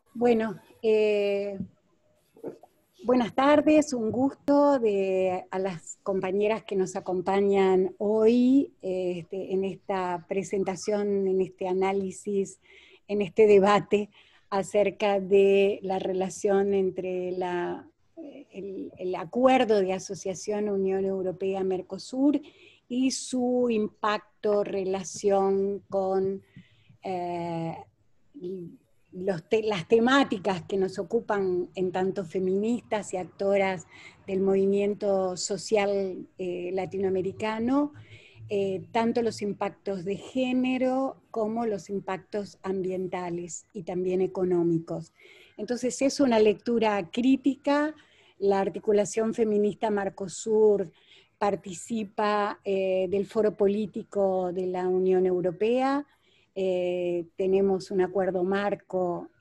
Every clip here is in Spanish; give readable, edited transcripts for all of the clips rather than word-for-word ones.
Bueno, buenas tardes, un gusto a las compañeras que nos acompañan hoy en esta presentación, en este análisis, en este debate acerca de la relación entre el acuerdo de asociación Unión Europea-Mercosur y su impacto, relación con eh, las temáticas que nos ocupan en tanto feministas y actoras del movimiento social latinoamericano, tanto los impactos de género como los impactos ambientales y también económicos. Entonces es una lectura crítica. La articulación feminista Marcosur participa del foro político de la Unión Europea. Tenemos un acuerdo marco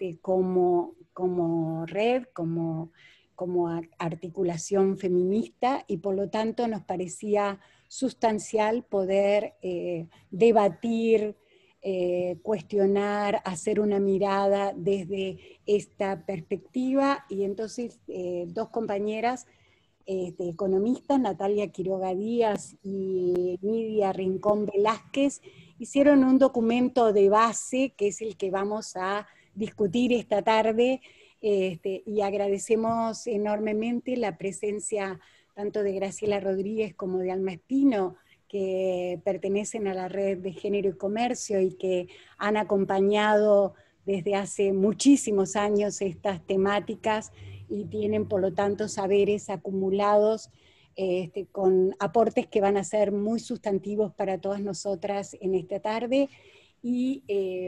como red, como articulación feminista, y por lo tanto nos parecía sustancial poder debatir, cuestionar, hacer una mirada desde esta perspectiva. Y entonces dos compañeras economistas, Natalia Quiroga Díaz y Nidia Rincón Velázquez, hicieron un documento de base que es el que vamos a discutir esta tarde, y agradecemos enormemente la presencia tanto de Graciela Rodríguez como de Alma Espino, que pertenecen a la red de Género y Comercio y que han acompañado desde hace muchísimos años estas temáticas y tienen por lo tanto saberes acumulados, con aportes que van a ser muy sustantivos para todas nosotras en esta tarde. Y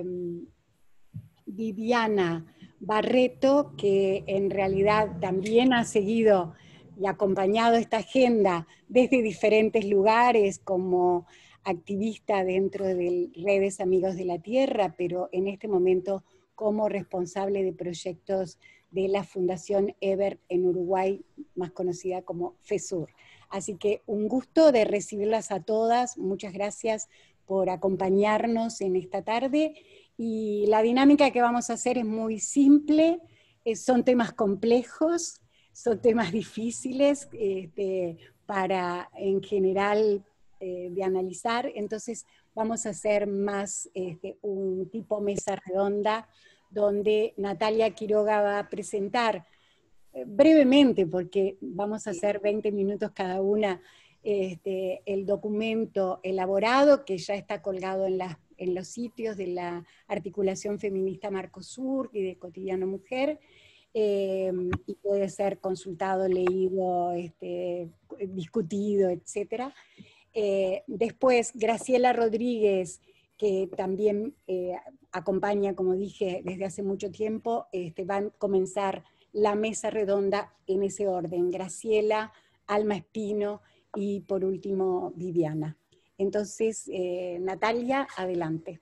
Viviana Barreto, que en realidad también ha seguido y acompañado esta agenda desde diferentes lugares como activista dentro de redes Amigos de la Tierra, pero en este momento como responsable de proyectos de la Fundación Ever en Uruguay, más conocida como FESUR. Así que un gusto de recibirlas a todas. Muchas gracias por acompañarnos en esta tarde. Y la dinámica que vamos a hacer es muy simple. Son temas complejos, son temas difíciles para, en general, de analizar. Entonces vamos a hacer más un tipo mesa redonda, donde Natalia Quiroga va a presentar brevemente, porque vamos a hacer 20 minutos cada una, el documento elaborado que ya está colgado en los sitios de la Articulación Feminista Marcosur y de Cotidiano Mujer, y puede ser consultado, leído, discutido, etc. Después, Graciela Rodríguez, que también acompaña, como dije, desde hace mucho tiempo, van a comenzar la mesa redonda en ese orden: Graciela, Alma Espino y por último Viviana. Entonces, Natalia, adelante.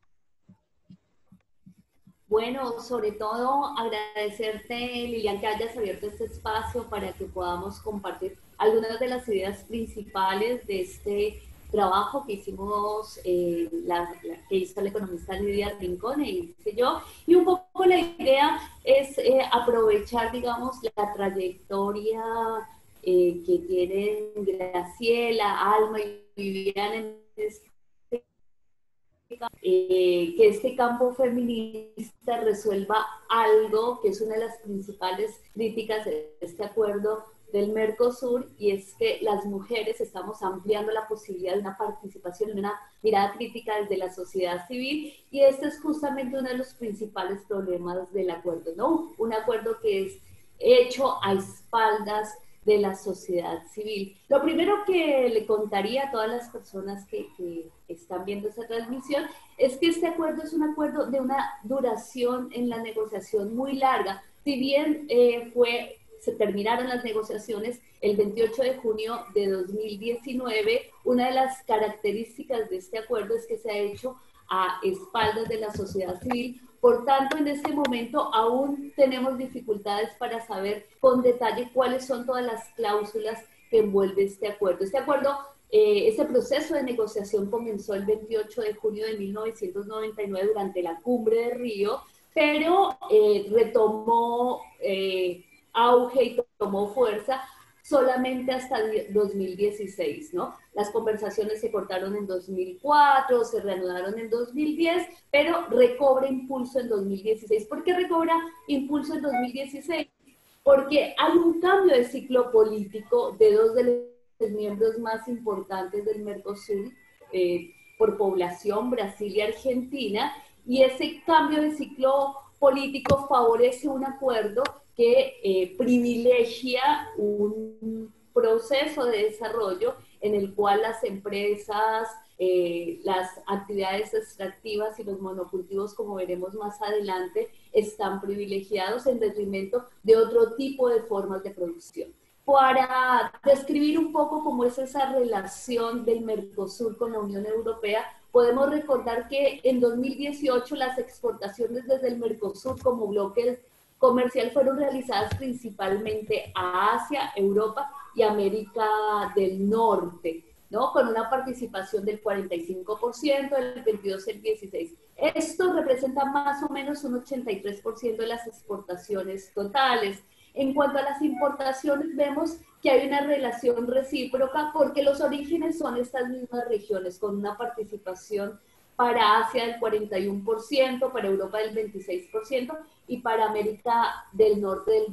Bueno, sobre todo agradecerte, Lilian, que hayas abierto este espacio para que podamos compartir algunas de las ideas principales de este trabajo que hicimos, que hizo la economista Nidia Rincón y hice yo. Y un poco la idea es aprovechar, digamos, la trayectoria que tienen Graciela, Alma y Viviana en este que este campo feminista resuelva algo que es una de las principales críticas de este acuerdo del Mercosur, y es que las mujeres estamos ampliando la posibilidad de una participación y una mirada crítica desde la sociedad civil, y este es justamente uno de los principales problemas del acuerdo, ¿no? Un acuerdo que es hecho a espaldas de la sociedad civil. Lo primero que le contaría a todas las personas que están viendo esta transmisión es que este acuerdo es un acuerdo de una duración en la negociación muy larga. Si bien se terminaron las negociaciones el 28 de junio de 2019, una de las características de este acuerdo es que se ha hecho a espaldas de la sociedad civil. Por tanto, en este momento aún tenemos dificultades para saber con detalle cuáles son todas las cláusulas que envuelve este acuerdo. Este proceso de negociación comenzó el 28 de junio de 1999 durante la Cumbre de Río, pero retomó auge y tomó fuerza solamente hasta 2016, ¿no? Las conversaciones se cortaron en 2004, se reanudaron en 2010, pero recobra impulso en 2016. ¿Por qué recobra impulso en 2016? Porque hay un cambio de ciclo político de dos de los miembros más importantes del Mercosur, por población, Brasil y Argentina, y ese cambio de ciclo político favorece un acuerdo que privilegia un proceso de desarrollo en el cual las empresas, las actividades extractivas y los monocultivos, como veremos más adelante, están privilegiados en detrimento de otro tipo de formas de producción. Para describir un poco cómo es esa relación del Mercosur con la Unión Europea, podemos recordar que en 2018 las exportaciones desde el Mercosur como bloque comercial fueron realizadas principalmente a Asia, Europa y América del Norte, ¿no? Con una participación del 45%, del 22% el 16%. Esto representa más o menos un 83% de las exportaciones totales. En cuanto a las importaciones, vemos que hay una relación recíproca porque los orígenes son estas mismas regiones, con una participación para Asia del 41%, para Europa del 26% y para América del Norte del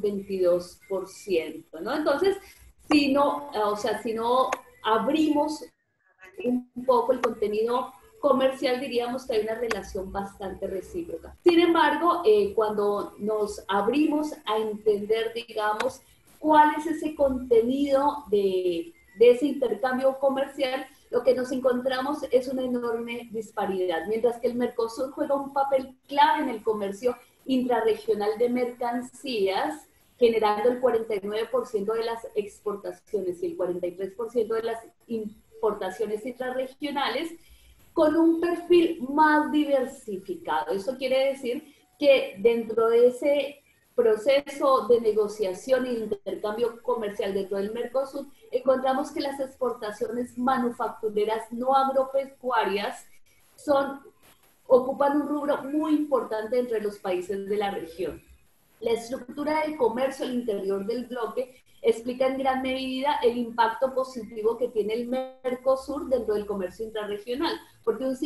22%, ¿no? Entonces, si no abrimos un poco el contenido comercial, diríamos que hay una relación bastante recíproca. Sin embargo, cuando nos abrimos a entender, digamos, cuál es ese contenido de ese intercambio comercial, lo que nos encontramos es una enorme disparidad. Mientras que el Mercosur juega un papel clave en el comercio intrarregional de mercancías, generando el 49% de las exportaciones y el 43% de las importaciones intrarregionales, con un perfil más diversificado. Eso quiere decir que dentro de ese proceso de negociación e intercambio comercial dentro del Mercosur, encontramos que las exportaciones manufactureras no agropecuarias ocupan un rubro muy importante entre los países de la región. La estructura del comercio al interior del bloque explica en gran medida el impacto positivo que tiene el Mercosur dentro del comercio intrarregional, porque un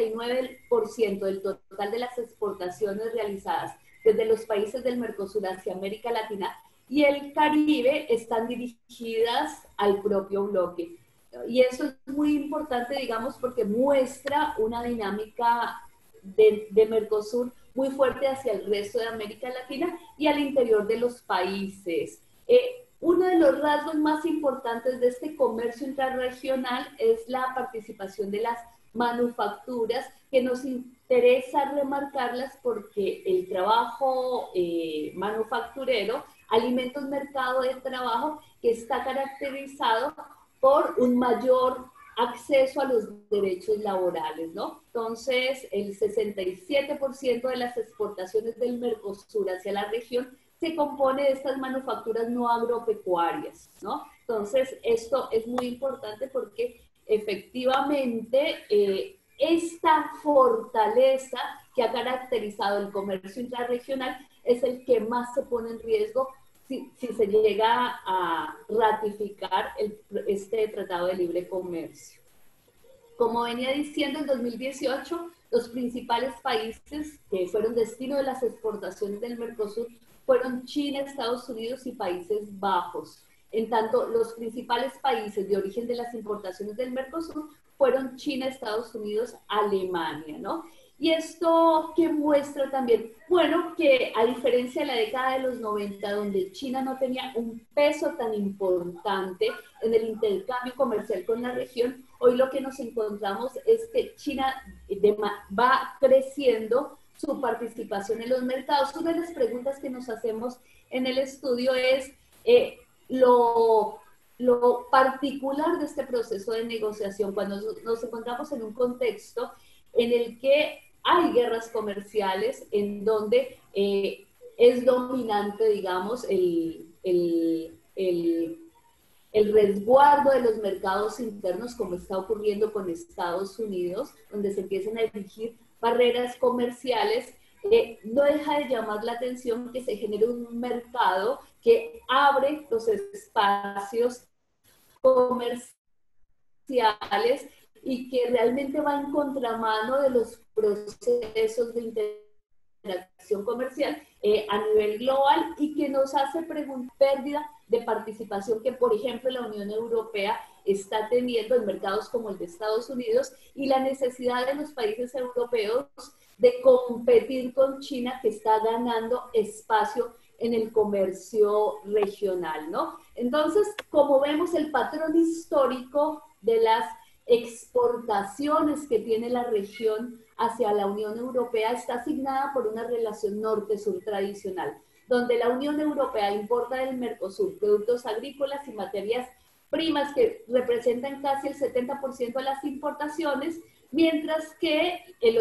59% del total de las exportaciones realizadas desde los países del Mercosur hacia América Latina y el Caribe están dirigidas al propio bloque. Y eso es muy importante, digamos, porque muestra una dinámica de Mercosur muy fuerte hacia el resto de América Latina y al interior de los países. Uno de los rasgos más importantes de este comercio intrarregional es la participación de las manufacturas, que nos interesa remarcarlas porque el trabajo manufacturero alimenta un mercado de trabajo que está caracterizado por un mayor acceso a los derechos laborales, ¿no? Entonces, el 67% de las exportaciones del Mercosur hacia la región se compone de estas manufacturas no agropecuarias, ¿no? Entonces, esto es muy importante porque efectivamente esta fortaleza que ha caracterizado el comercio intrarregional es el que más se pone en riesgo si se llega a ratificar este Tratado de Libre Comercio. Como venía diciendo, en 2018, los principales países que fueron destino de las exportaciones del Mercosur fueron China, Estados Unidos y Países Bajos. En tanto, los principales países de origen de las importaciones del Mercosur fueron China, Estados Unidos, Alemania, ¿no? Y esto que muestra también, bueno, que a diferencia de la década de los 90, donde China no tenía un peso tan importante en el intercambio comercial con la región, hoy lo que nos encontramos es que China va creciendo su participación en los mercados. Una de las preguntas que nos hacemos en el estudio es lo particular de este proceso de negociación, cuando nos encontramos en un contexto en el que hay guerras comerciales, en donde es dominante, digamos, el resguardo de los mercados internos, como está ocurriendo con Estados Unidos, donde se empiezan a erigir barreras comerciales no deja de llamar la atención que se genere un mercado que abre los espacios comerciales y que realmente va en contramano de los procesos de interacción comercial a nivel global y que nos hace pérdida de participación que, por ejemplo, la Unión Europea está teniendo en mercados como el de Estados Unidos y la necesidad de los países europeos de competir con China, que está ganando espacio en el comercio regional, ¿no? Entonces, como vemos, el patrón histórico de las exportaciones que tiene la región hacia la Unión Europea está asignada por una relación norte-sur tradicional, donde la Unión Europea importa del Mercosur productos agrícolas y materias primas que representan casi el 70% de las importaciones, mientras que el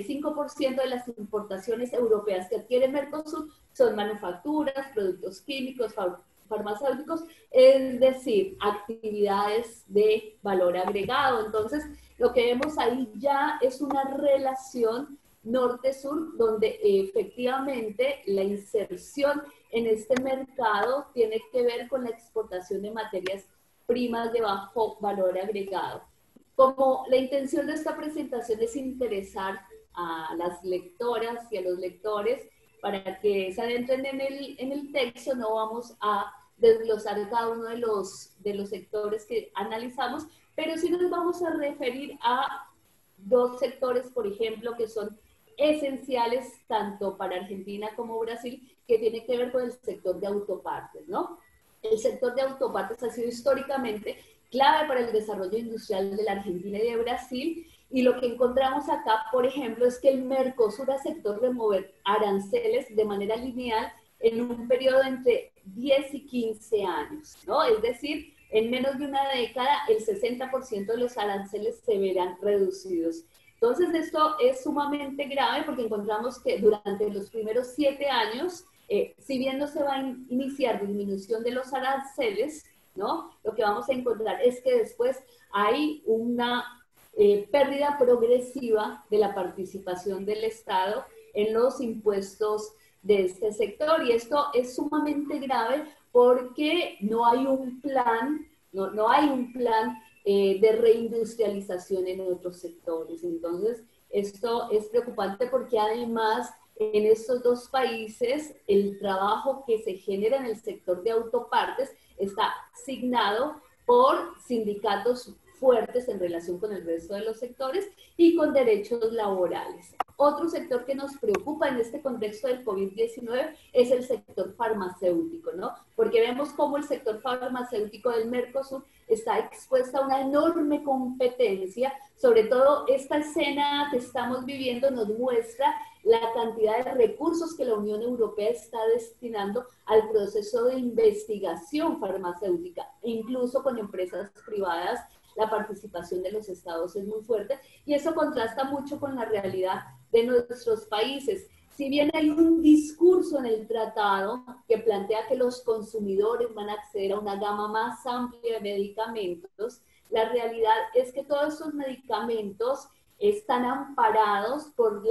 85% de las importaciones europeas que adquiere Mercosur son manufacturas, productos químicos, farmacéuticos, es decir, actividades de valor agregado. Entonces, lo que vemos ahí ya es una relación norte-sur, donde efectivamente la inserción en este mercado tiene que ver con la exportación de materias primas de bajo valor agregado. Como la intención de esta presentación es interesar a las lectoras y a los lectores para que se adentren en el texto, no vamos a desglosar cada uno de los sectores que analizamos, pero sí nos vamos a referir a dos sectores, por ejemplo, que son esenciales tanto para Argentina como Brasil, que tiene que ver con el sector de autopartes, ¿no? El sector de autopartes ha sido históricamente clave para el desarrollo industrial de la Argentina y de Brasil, y lo que encontramos acá, por ejemplo, es que el Mercosur aceptó remover aranceles de manera lineal en un periodo entre 10 y 15 años, ¿no? Es decir, en menos de una década, el 60% de los aranceles se verán reducidos. Entonces, esto es sumamente grave porque encontramos que durante los primeros 7 años, si bien no se va a iniciar disminución de los aranceles, ¿no? Lo que vamos a encontrar es que después hay una pérdida progresiva de la participación del Estado en los impuestos de este sector, y esto es sumamente grave porque no hay un plan, no hay un plan de reindustrialización en otros sectores. Entonces, esto es preocupante porque además en estos dos países el trabajo que se genera en el sector de autopartes está asignado por sindicatos fuertes en relación con el resto de los sectores y con derechos laborales. Otro sector que nos preocupa en este contexto del COVID-19 es el sector farmacéutico, ¿no? Porque vemos cómo el sector farmacéutico del Mercosur está expuesto a una enorme competencia. Sobre todo esta escena que estamos viviendo nos muestra la cantidad de recursos que la Unión Europea está destinando al proceso de investigación farmacéutica, e incluso con empresas privadas la participación de los estados es muy fuerte, y eso contrasta mucho con la realidad de nuestros países. Si bien hay un discurso en el tratado que plantea que los consumidores van a acceder a una gama más amplia de medicamentos, la realidad es que todos esos medicamentos están amparados por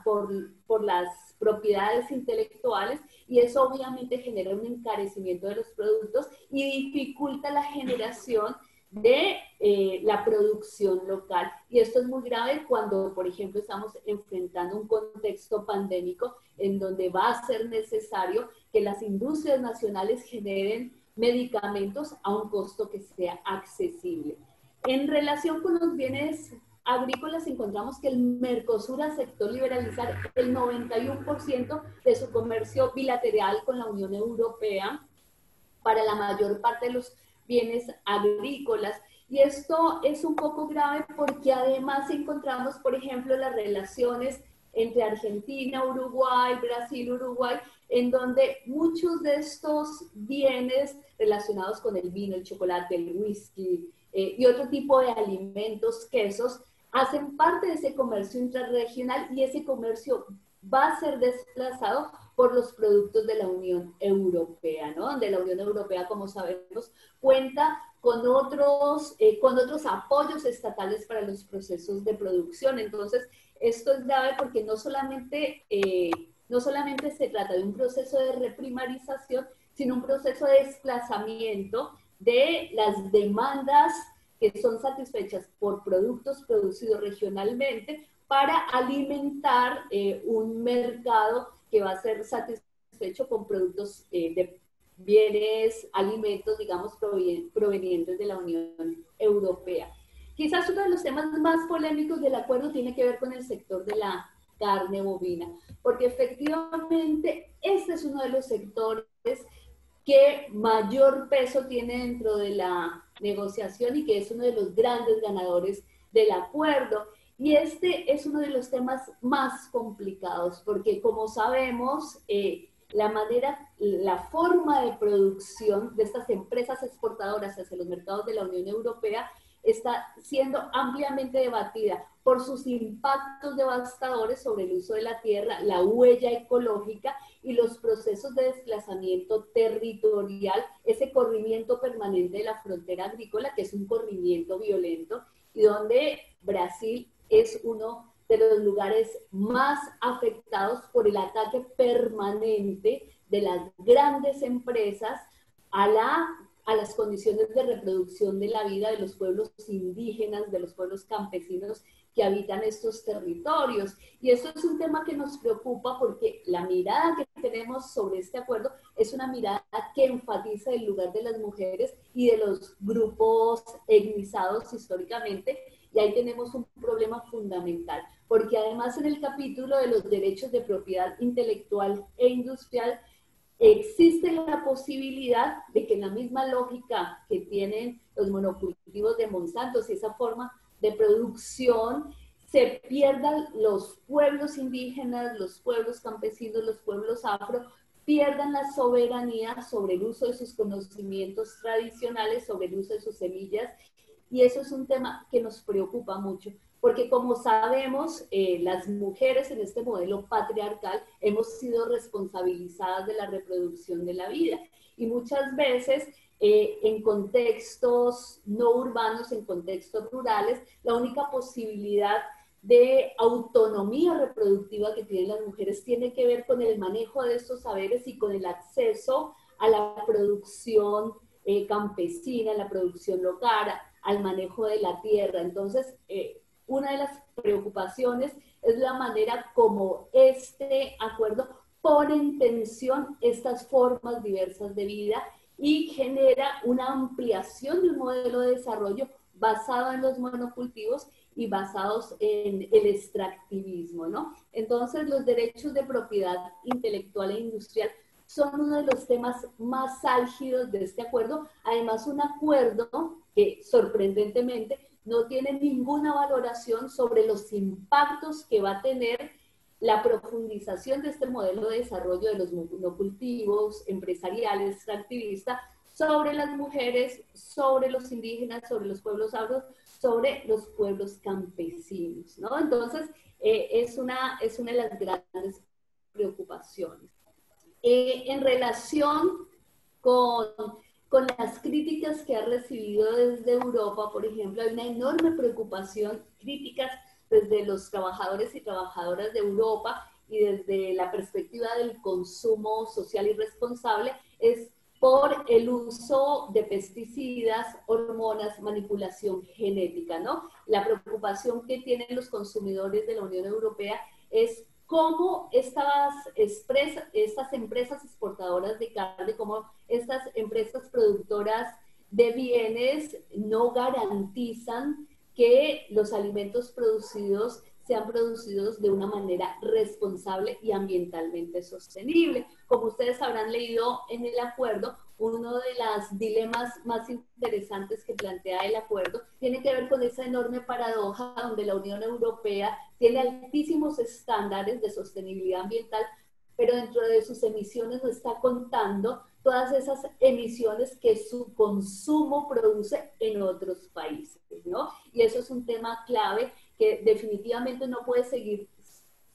las propiedades intelectuales, y eso obviamente genera un encarecimiento de los productos y dificulta la generación de la producción local. Y esto es muy grave cuando, por ejemplo, estamos enfrentando un contexto pandémico en donde va a ser necesario que las industrias nacionales generen medicamentos a un costo que sea accesible. En relación con los bienes agrícolas, encontramos que el Mercosur aceptó liberalizar el 91% de su comercio bilateral con la Unión Europea para la mayor parte de los bienes agrícolas. Y esto es un poco grave porque además encontramos, por ejemplo, las relaciones entre Argentina, Uruguay, Brasil, Uruguay, en donde muchos de estos bienes relacionados con el vino, el chocolate, el whisky y otro tipo de alimentos, quesos, hacen parte de ese comercio intrarregional, y ese comercio va a ser desplazado por los productos de la Unión Europea, ¿no? Donde la Unión Europea, como sabemos, cuenta con otros apoyos estatales para los procesos de producción. Entonces, esto es grave porque no solamente se trata de un proceso de reprimarización, sino un proceso de desplazamiento de las demandas que son satisfechas por productos producidos regionalmente para alimentar un mercado que va a ser satisfecho con productos de bienes, alimentos, digamos, provenientes de la Unión Europea. Quizás uno de los temas más polémicos del acuerdo tiene que ver con el sector de la carne bovina, porque efectivamente este es uno de los sectores que mayor peso tiene dentro de la negociación y que es uno de los grandes ganadores del acuerdo. Y este es uno de los temas más complicados, porque como sabemos, la forma de producción de estas empresas exportadoras hacia los mercados de la Unión Europea está siendo ampliamente debatida por sus impactos devastadores sobre el uso de la tierra, la huella ecológica y los procesos de desplazamiento territorial, ese corrimiento permanente de la frontera agrícola, que es un corrimiento violento, y donde Brasil es uno de los lugares más afectados por el ataque permanente de las grandes empresas a las condiciones de reproducción de la vida de los pueblos indígenas, de los pueblos campesinos que habitan estos territorios. Y eso es un tema que nos preocupa porque la mirada que tenemos sobre este acuerdo es una mirada que enfatiza el lugar de las mujeres y de los grupos etnizados históricamente. Y ahí tenemos un problema fundamental, porque además en el capítulo de los derechos de propiedad intelectual e industrial existe la posibilidad de que en la misma lógica que tienen los monocultivos de Monsanto y esa forma de producción, se pierdan los pueblos indígenas, los pueblos campesinos, los pueblos afro, pierdan la soberanía sobre el uso de sus conocimientos tradicionales, sobre el uso de sus semillas. Y eso es un tema que nos preocupa mucho, porque como sabemos, las mujeres en este modelo patriarcal hemos sido responsabilizadas de la reproducción de la vida. Y muchas veces en contextos no urbanos, en contextos rurales, la única posibilidad de autonomía reproductiva que tienen las mujeres tiene que ver con el manejo de estos saberes y con el acceso a la producción campesina, a la producción local, al manejo de la tierra. Entonces, una de las preocupaciones es la manera como este acuerdo pone en tensión estas formas diversas de vida y genera una ampliación de un modelo de desarrollo basado en los monocultivos y basados en el extractivismo, ¿no? Entonces, los derechos de propiedad intelectual e industrial son uno de los temas más álgidos de este acuerdo. Además, un acuerdo que sorprendentemente no tiene ninguna valoración sobre los impactos que va a tener la profundización de este modelo de desarrollo de los monocultivos empresariales, extractivistas, sobre las mujeres, sobre los indígenas, sobre los pueblos afros, sobre los pueblos campesinos, ¿no? Entonces, es una de las grandes preocupaciones. En relación con, con las críticas que ha recibido desde Europa, por ejemplo, hay una enorme preocupación, críticas desde los trabajadores y trabajadoras de Europa y desde la perspectiva del consumo social y responsable, es por el uso de pesticidas, hormonas, manipulación genética, ¿no? La preocupación que tienen los consumidores de la Unión Europea es cómo estas empresas exportadoras de carne, cómo estas empresas productoras de bienes no garantizan que los alimentos producidos sean producidos de una manera responsable y ambientalmente sostenible. Como ustedes habrán leído en el acuerdo, uno de los dilemas más interesantes que plantea el acuerdo tiene que ver con esa enorme paradoja donde la Unión Europea tiene altísimos estándares de sostenibilidad ambiental, pero dentro de sus emisiones no está contando todas esas emisiones que su consumo produce en otros países, ¿no? Y eso es un tema clave que definitivamente no puede seguir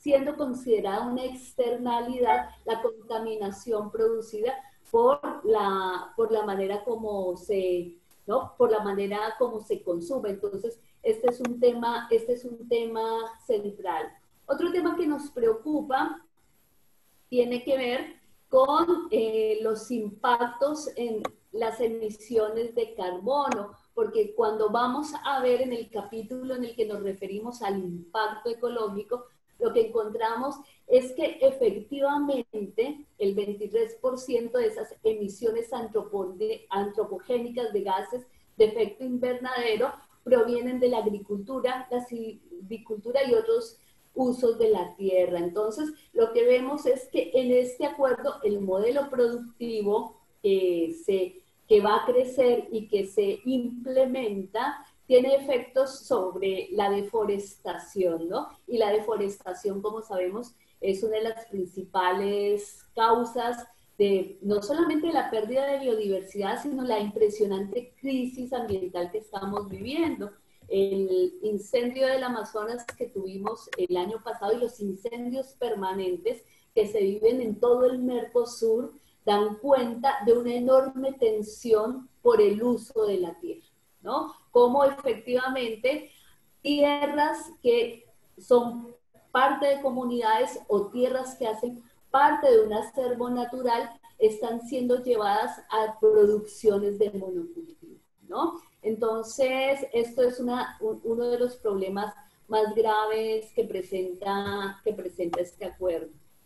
siendo considerada una externalidad la contaminación producida por la manera como se, ¿no? Por la manera como se consume. Entonces, este es un tema central. Otro tema que nos preocupa tiene que ver con los impactos en las emisiones de carbono, porque cuando vamos a ver en el capítulo en el que nos referimos al impacto ecológico, lo que encontramos es que efectivamente el 23% de esas emisiones antropogénicas de gases de efecto invernadero provienen de la agricultura y otros usos de la tierra. Entonces, lo que vemos es que en este acuerdo el modelo productivo que va a crecer y que se implementa tiene efectos sobre la deforestación, ¿no? Y la deforestación, como sabemos, es una de las principales causas de no solamente la pérdida de biodiversidad, sino la impresionante crisis ambiental que estamos viviendo. El incendio del Amazonas que tuvimos el año pasado y los incendios permanentes que se viven en todo el Mercosur dan cuenta de una enorme tensión por el uso de la tierra, ¿no? Cómo efectivamente tierras que son parte de comunidades o tierras que hacen parte de un acervo natural están siendo llevadas a producciones de monocultivo, ¿no? Entonces, esto es uno de los problemas más graves que presenta este acuerdo.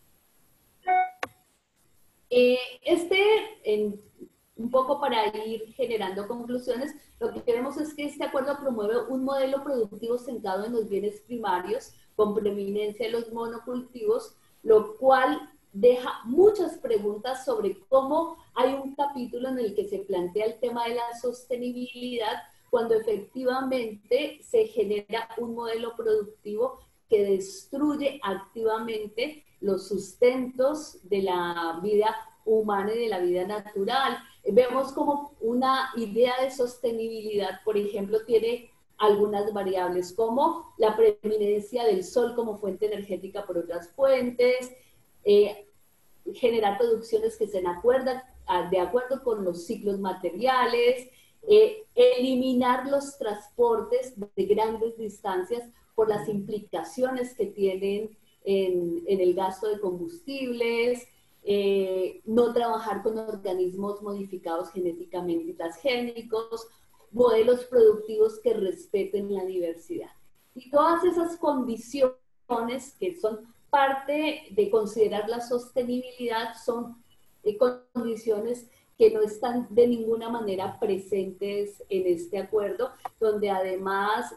Un poco para ir generando conclusiones, lo que queremos es que este acuerdo promueve un modelo productivo centrado en los bienes primarios, con preeminencia de los monocultivos, lo cual deja muchas preguntas sobre cómo hay un capítulo en el que se plantea el tema de la sostenibilidad, cuando efectivamente se genera un modelo productivo que destruye activamente los sustentos de la vida humana y de la vida natural. Vemos como una idea de sostenibilidad, por ejemplo, tiene algunas variables como la preeminencia del sol como fuente energética por otras fuentes, generar producciones que estén de acuerdo con los ciclos materiales, eliminar los transportes de grandes distancias por las implicaciones que tienen en el gasto de combustibles, no trabajar con organismos modificados genéticamente y transgénicos, modelos productivos que respeten la diversidad. Y todas esas condiciones que son parte de considerar la sostenibilidad son condiciones que no están de ninguna manera presentes en este acuerdo, donde además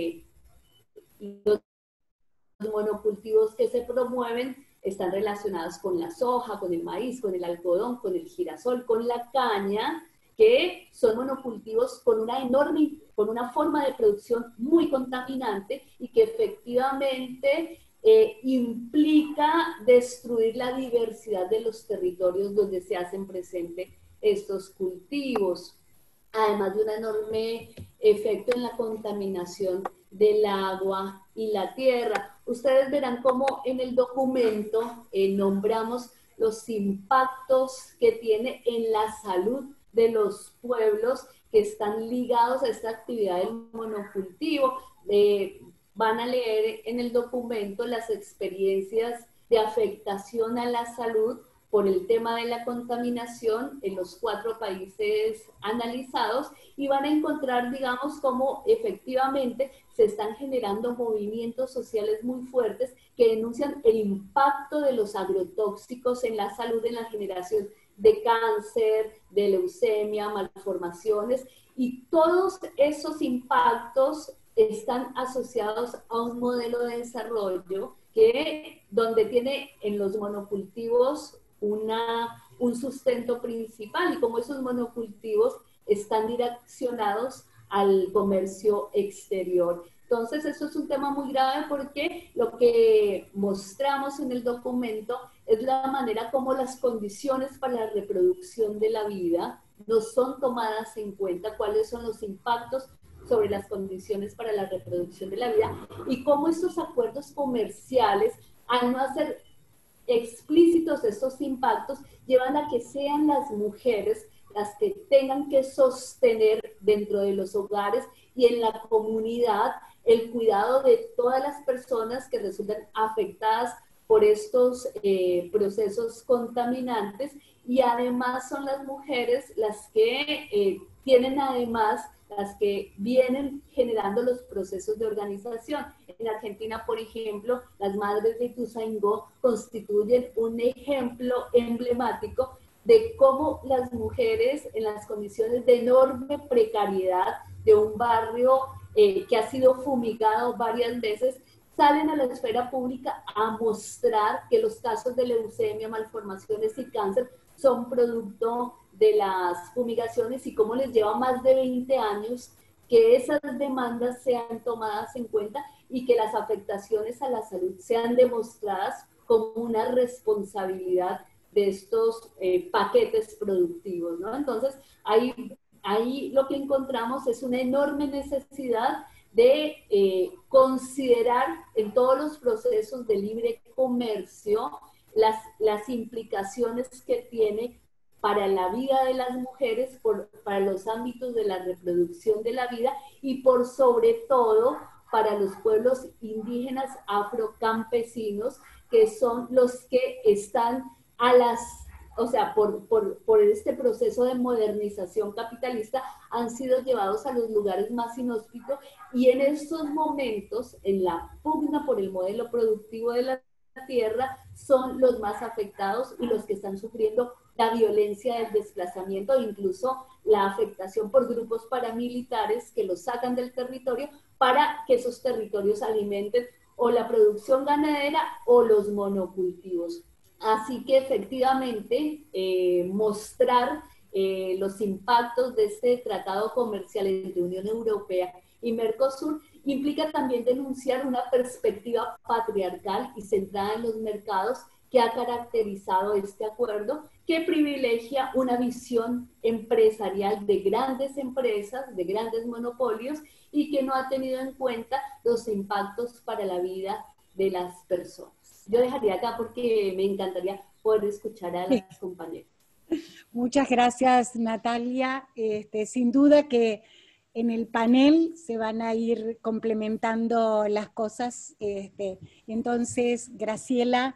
los monocultivos que se promueven están relacionados con la soja, con el maíz, con el algodón, con el girasol, con la caña, que son monocultivos con una forma de producción muy contaminante y que efectivamente implica destruir la diversidad de los territorios donde se hacen presentes estos cultivos, además de un enorme efecto en la contaminación del agua y la tierra. Ustedes verán cómo en el documento nombramos los impactos que tiene en la salud de los pueblos que están ligados a esta actividad del monocultivo. Van a leer en el documento las experiencias de afectación a la salud por el tema de la contaminación en los 4 países analizados y van a encontrar, digamos, cómo efectivamente se están generando movimientos sociales muy fuertes que denuncian el impacto de los agrotóxicos en la salud, en la generación de cáncer, de leucemia, malformaciones, y todos esos impactos están asociados a un modelo de desarrollo donde tiene en los monocultivos un sustento principal, y como esos monocultivos están direccionados al comercio exterior. Entonces, eso es un tema muy grave porque lo que mostramos en el documento es la manera como las condiciones para la reproducción de la vida no son tomadas en cuenta, cuáles son los impactos sobre las condiciones para la reproducción de la vida y cómo estos acuerdos comerciales al no hacer explícitos estos impactos, llevan a que sean las mujeres las que tengan que sostener dentro de los hogares y en la comunidad el cuidado de todas las personas que resultan afectadas por estos procesos contaminantes, y además son las mujeres las que tienen además las que vienen generando los procesos de organización. En Argentina, por ejemplo, las madres de Ituzaingó constituyen un ejemplo emblemático de cómo las mujeres en las condiciones de enorme precariedad de un barrio que ha sido fumigado varias veces, salen a la esfera pública a mostrar que los casos de leucemia, malformaciones y cáncer son producto de las fumigaciones y cómo les lleva más de 20 años que esas demandas sean tomadas en cuenta y que las afectaciones a la salud sean demostradas como una responsabilidad de estos paquetes productivos, ¿no? Entonces, ahí lo que encontramos es una enorme necesidad de considerar en todos los procesos de libre comercio las implicaciones que tiene para la vida de las mujeres, para los ámbitos de la reproducción de la vida y por sobre todo para los pueblos indígenas afrocampesinos, que son los que están o sea, por este proceso de modernización capitalista, han sido llevados a los lugares más inhóspitos y en estos momentos, en la pugna por el modelo productivo de la tierra, son los más afectados y los que están sufriendo la violencia del desplazamiento, incluso la afectación por grupos paramilitares que los sacan del territorio para que esos territorios alimenten o la producción ganadera o los monocultivos. Así que efectivamente mostrar los impactos de este tratado comercial entre Unión Europea y Mercosur implica también denunciar una perspectiva patriarcal y centrada en los mercados que ha caracterizado este acuerdo, que privilegia una visión empresarial de grandes empresas, de grandes monopolios, y que no ha tenido en cuenta los impactos para la vida de las personas. Yo dejaría acá porque me encantaría poder escuchar a las compañeras. Muchas gracias, Natalia. Sin duda que en el panel se van a ir complementando las cosas. Entonces, Graciela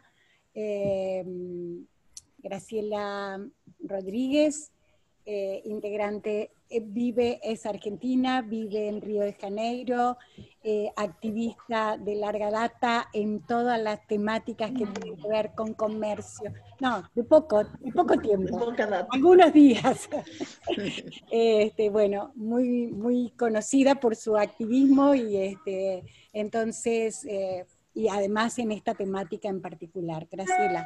Rodríguez, integrante, es argentina, vive en Río de Janeiro, activista de larga data en todas las temáticas que tienen que ver con comercio. No, de poco tiempo, algunos días. Bueno, muy, muy conocida por su activismo y entonces, y además en esta temática en particular. Graciela.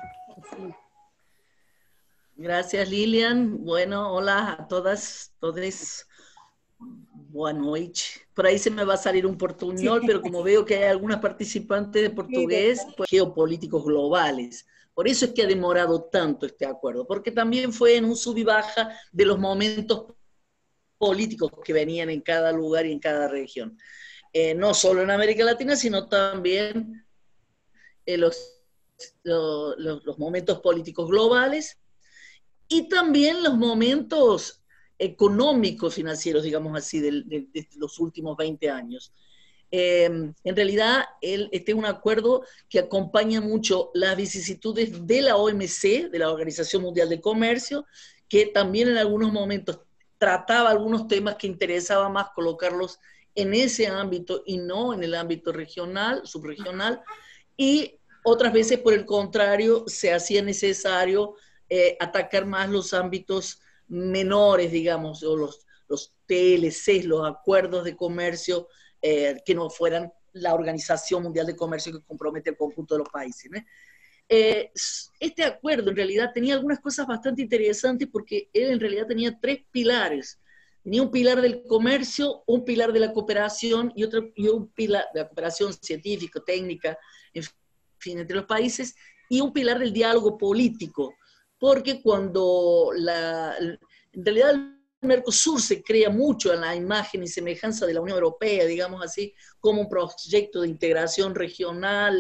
Gracias, Lilian. Bueno, hola a todas, todes. Boa noite. Por ahí se me va a salir un portuñol, pero como veo que hay algunas participantes de portugués, pues, geopolíticos globales. Por eso es que ha demorado tanto este acuerdo, porque también fue en un sub y baja de los momentos políticos que venían en cada lugar y en cada región. No solo en América Latina, sino también los momentos políticos globales y también los momentos económicos, financieros, digamos así, de los últimos 20 años. En realidad, este es un acuerdo que acompaña mucho las vicisitudes de la OMC, de la Organización Mundial de Comercio, que también en algunos momentos trataba algunos temas que interesaba más colocarlos en ese ámbito y no en el ámbito regional, subregional, y otras veces, por el contrario, se hacía necesario atacar más los ámbitos menores, digamos, o los TLCs, los acuerdos de comercio, que no fueran la Organización Mundial de Comercio que compromete el conjunto de los países, ¿no? Este acuerdo en realidad tenía algunas cosas bastante interesantes porque él en realidad tenía 3 pilares. Tenía un pilar del comercio, un pilar de la cooperación y un pilar de la cooperación científica, técnica, en fin, entre los países, y un pilar del diálogo político. Porque cuando en realidad el Mercosur se crea mucho en la imagen y semejanza de la Unión Europea, digamos así, como un proyecto de integración regional,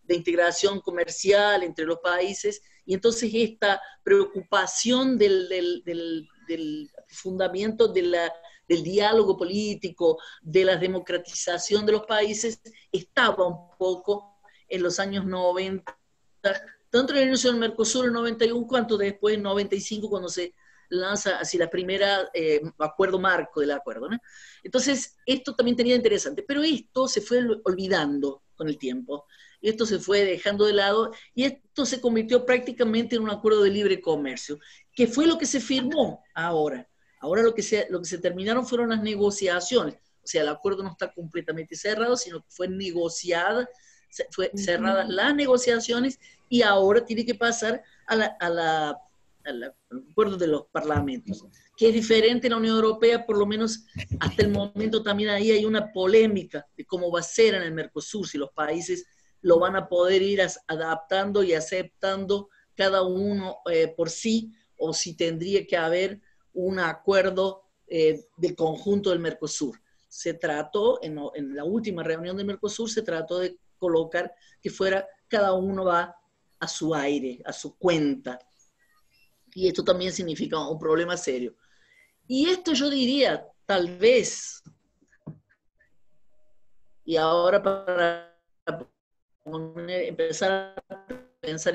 de integración comercial entre los países, y entonces esta preocupación del fundamento del diálogo político, de la democratización de los países, estaba un poco en los años 90, tanto en el inicio del Mercosur en 91, cuanto después en 95, cuando se lanza así la primera acuerdo marco del acuerdo, ¿no? Entonces, esto también tenía interesante, pero esto se fue olvidando con el tiempo, esto se fue dejando de lado, y esto se convirtió prácticamente en un acuerdo de libre comercio, que fue lo que se firmó ahora. Ahora lo que se terminaron fueron las negociaciones, o sea, el acuerdo no está completamente cerrado, sino que fue negociada, fue cerradas las negociaciones, y ahora tiene que pasar al acuerdo de los parlamentos, que es diferente en la Unión Europea. Por lo menos hasta el momento también ahí hay una polémica de cómo va a ser en el Mercosur, si los países lo van a poder ir adaptando y aceptando cada uno por sí, o si tendría que haber un acuerdo del conjunto del Mercosur. Se trató, en la última reunión del Mercosur, se trató de colocar que fuera cada uno va a su aire, a su cuenta. Y esto también significa un problema serio. Y esto yo diría, tal vez, y ahora para empezar a pensar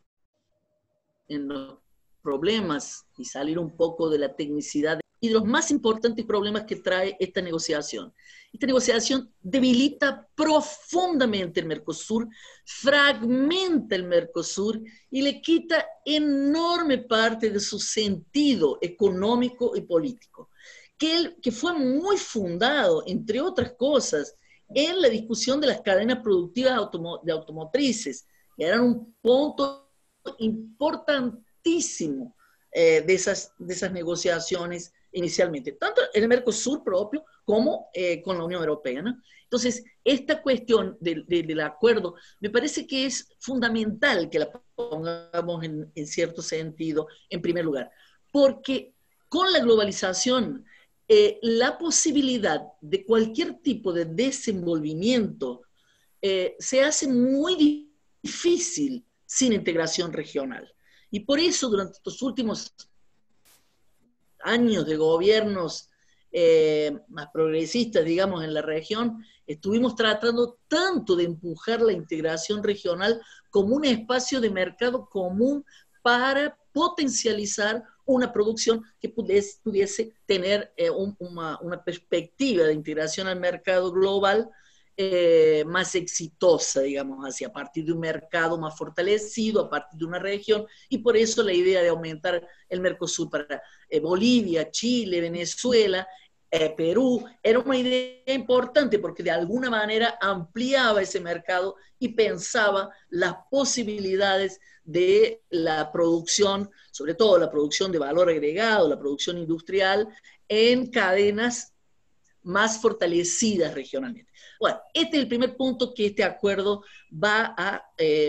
en los problemas y salir un poco de la tecnicidad y de los más importantes problemas que trae esta negociación. Esta negociación debilita profundamente el Mercosur, fragmenta el Mercosur y le quita enorme parte de su sentido económico y político, que fue muy fundado, entre otras cosas, en la discusión de las cadenas productivas de automotrices, que eran un punto importantísimo de esas negociaciones inicialmente, tanto en el Mercosur propio como con la Unión Europea, ¿no? Entonces, esta cuestión del acuerdo me parece que es fundamental que la pongamos en cierto sentido en primer lugar, porque con la globalización, la posibilidad de cualquier tipo de desenvolvimiento se hace muy difícil sin integración regional. Y por eso durante estos últimos años de gobiernos más progresistas, digamos, en la región, estuvimos tratando tanto de empujar la integración regional como un espacio de mercado común para potencializar una producción que pudiese tener una perspectiva de integración al mercado global más exitosa, digamos así, a partir de un mercado más fortalecido, a partir de una región, y por eso la idea de aumentar el Mercosur para Bolivia, Chile, Venezuela, Perú, era una idea importante porque de alguna manera ampliaba ese mercado y pensaba las posibilidades de la producción, sobre todo la producción de valor agregado, la producción industrial, en cadenas más fortalecidas regionalmente. Bueno, este es el primer punto que este acuerdo va a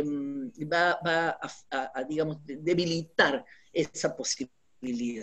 digamos, debilitar esa posibilidad.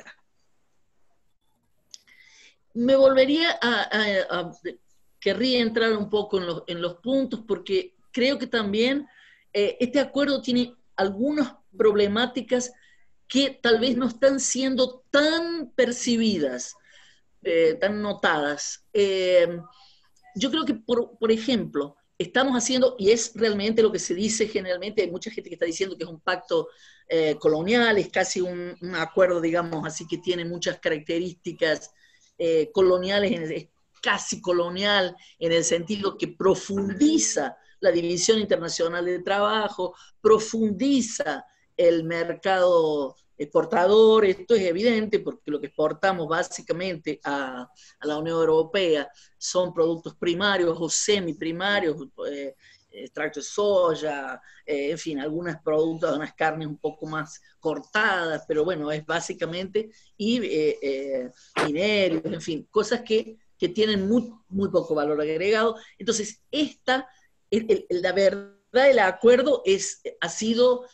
Me volvería querría entrar un poco en los puntos porque creo que también este acuerdo tiene algunas problemáticas que tal vez no están siendo tan percibidas, tan notadas. Yo creo que, por ejemplo, estamos haciendo, y es realmente lo que se dice generalmente, hay mucha gente que está diciendo que es un pacto colonial, es casi un acuerdo, digamos, así que tiene muchas características coloniales, es casi colonial en el sentido que profundiza la división internacional de trabajo, profundiza el mercado exportador. Esto es evidente porque lo que exportamos básicamente a la Unión Europea son productos primarios o semiprimarios, extracto de soya, en fin, algunos productos, unas carnes un poco más cortadas, pero bueno, es básicamente, y minerios, en fin, cosas que tienen muy poco valor agregado. Entonces, la verdad, el acuerdo ha sido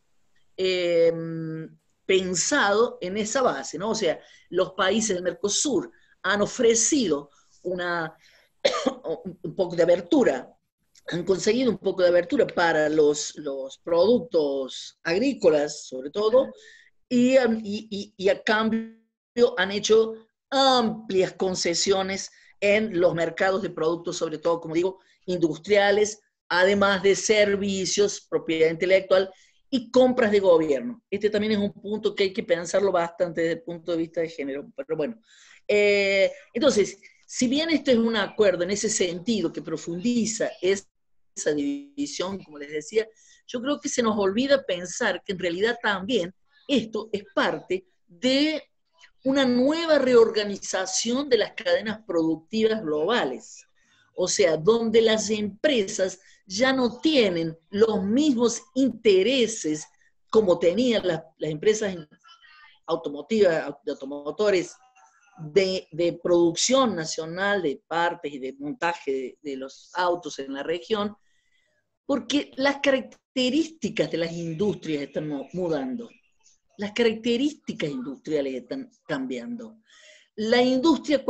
pensado en esa base, ¿no? O sea, los países del Mercosur han ofrecido un poco de abertura han conseguido un poco de abertura para los productos agrícolas, sobre todo, y a cambio han hecho amplias concesiones en los mercados de productos, sobre todo, como digo, industriales, además de servicios, propiedad intelectual y compras de gobierno. Este también es un punto que hay que pensarlo bastante desde el punto de vista de género, pero bueno. Entonces, si bien este es un acuerdo en ese sentido que profundiza esa división, como les decía, yo creo que se nos olvida pensar que en realidad también esto es parte de una nueva reorganización de las cadenas productivas globales. O sea, donde las empresas ya no tienen los mismos intereses como tenían las empresas automotivas, de automotores, de producción nacional de partes y de montaje de los autos en la región, porque las características de las industrias están mudando. Las características industriales están cambiando. La industria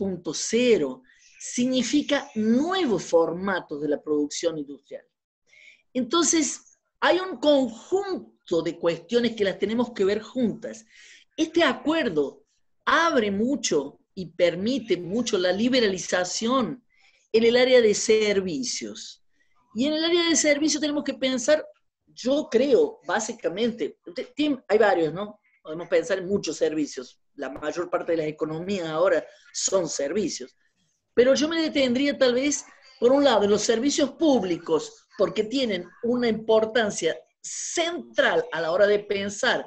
4.0 significa nuevos formatos de la producción industrial. Entonces, hay un conjunto de cuestiones que las tenemos que ver juntas. Este acuerdo abre mucho y permite mucho la liberalización en el área de servicios. Y en el área de servicios tenemos que pensar, yo creo, básicamente, hay varios, ¿no? Podemos pensar en muchos servicios. La mayor parte de las economías ahora son servicios. Pero yo me detendría tal vez, por un lado, en los servicios públicos, porque tienen una importancia central a la hora de pensar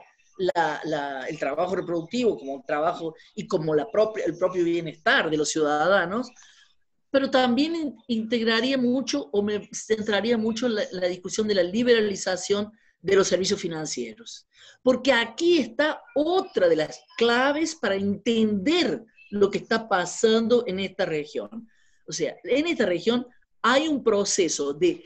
el trabajo reproductivo como trabajo y como el propio bienestar de los ciudadanos, pero también integraría mucho o me centraría mucho en la discusión de la liberalización de los servicios financieros. Porque aquí está otra de las claves para entender lo que está pasando en esta región. O sea, en esta región hay un proceso de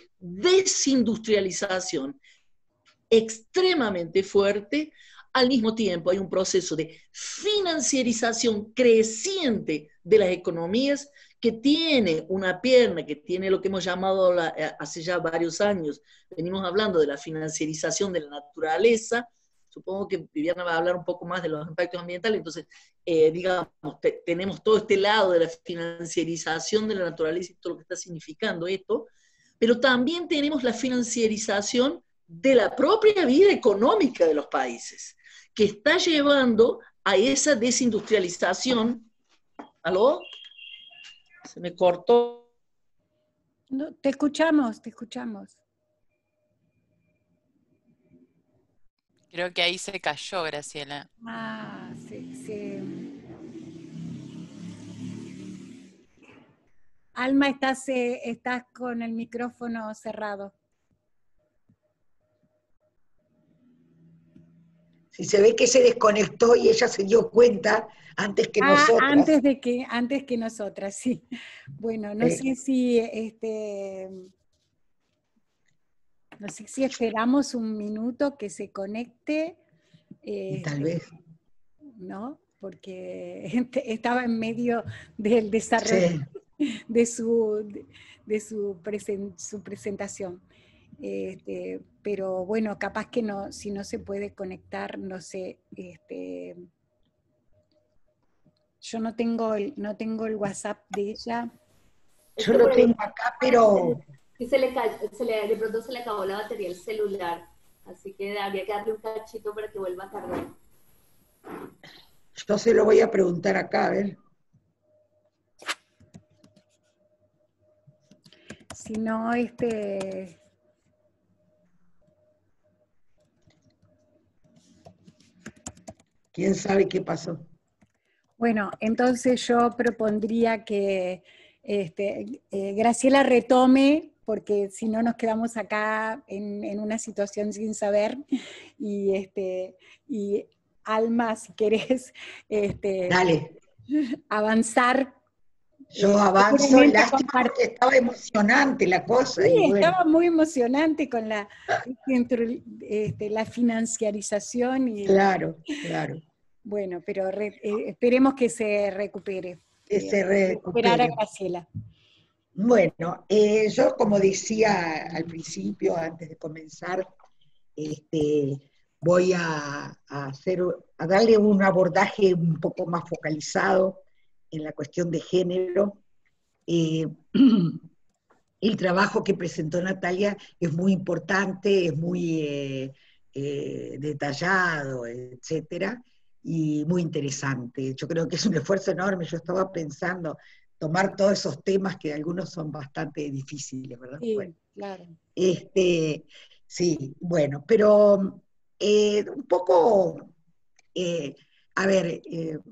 desindustrialización extremadamente fuerte. Al mismo tiempo hay un proceso de financiarización creciente de las economías que tiene una pierna, que tiene lo que hemos llamado hace ya varios años, venimos hablando de la financiarización de la naturaleza. Supongo que Viviana va a hablar un poco más de los impactos ambientales, entonces, digamos, tenemos todo este lado de la financiarización de la naturaleza y todo lo que está significando esto, pero también tenemos la financiarización de la propia vida económica de los países, que está llevando a esa desindustrialización. ¿Aló? Se me cortó. No, te escuchamos, te escuchamos. Creo que ahí se cayó, Graciela. Ah, sí. Alma, estás con el micrófono cerrado. Si se ve que se desconectó y ella se dio cuenta antes que nosotras. Antes que nosotras, sí. Bueno, no sé si esperamos un minuto que se conecte. Tal vez. ¿No? Porque estaba en medio del desarrollo de su presentación. Pero bueno, capaz que no, si no se puede conectar, no sé, yo no tengo el WhatsApp de ella. Yo lo tengo acá, pero... De pronto se le acabó la batería del celular, así que habría que darle un cachito para que vuelva a cargar. Yo se lo voy a preguntar acá, a ver. Si no, ¿Quién sabe qué pasó? Bueno, entonces yo propondría que Graciela retome, porque si no nos quedamos acá en una situación sin saber, y Alma, si querés Dale. avanzar. Yo avanzo, lástima porque estaba emocionante la cosa. Sí, y bueno. estaba muy emocionante con la financiarización. Claro. Bueno, pero esperemos que se recupere. Que se recupere. Esperar a Graciela. Bueno, yo como decía al principio, antes de comenzar, este, voy a darle un abordaje un poco más focalizado en la cuestión de género. Eh, el trabajo que presentó Natalia es muy importante, es muy detallado, etcétera, y muy interesante. Yo creo que es un esfuerzo enorme. Yo estaba pensando tomar todos esos temas que algunos son bastante difíciles, ¿verdad? Bueno, Sí, claro. este, sí, bueno, pero un poco, eh, a ver,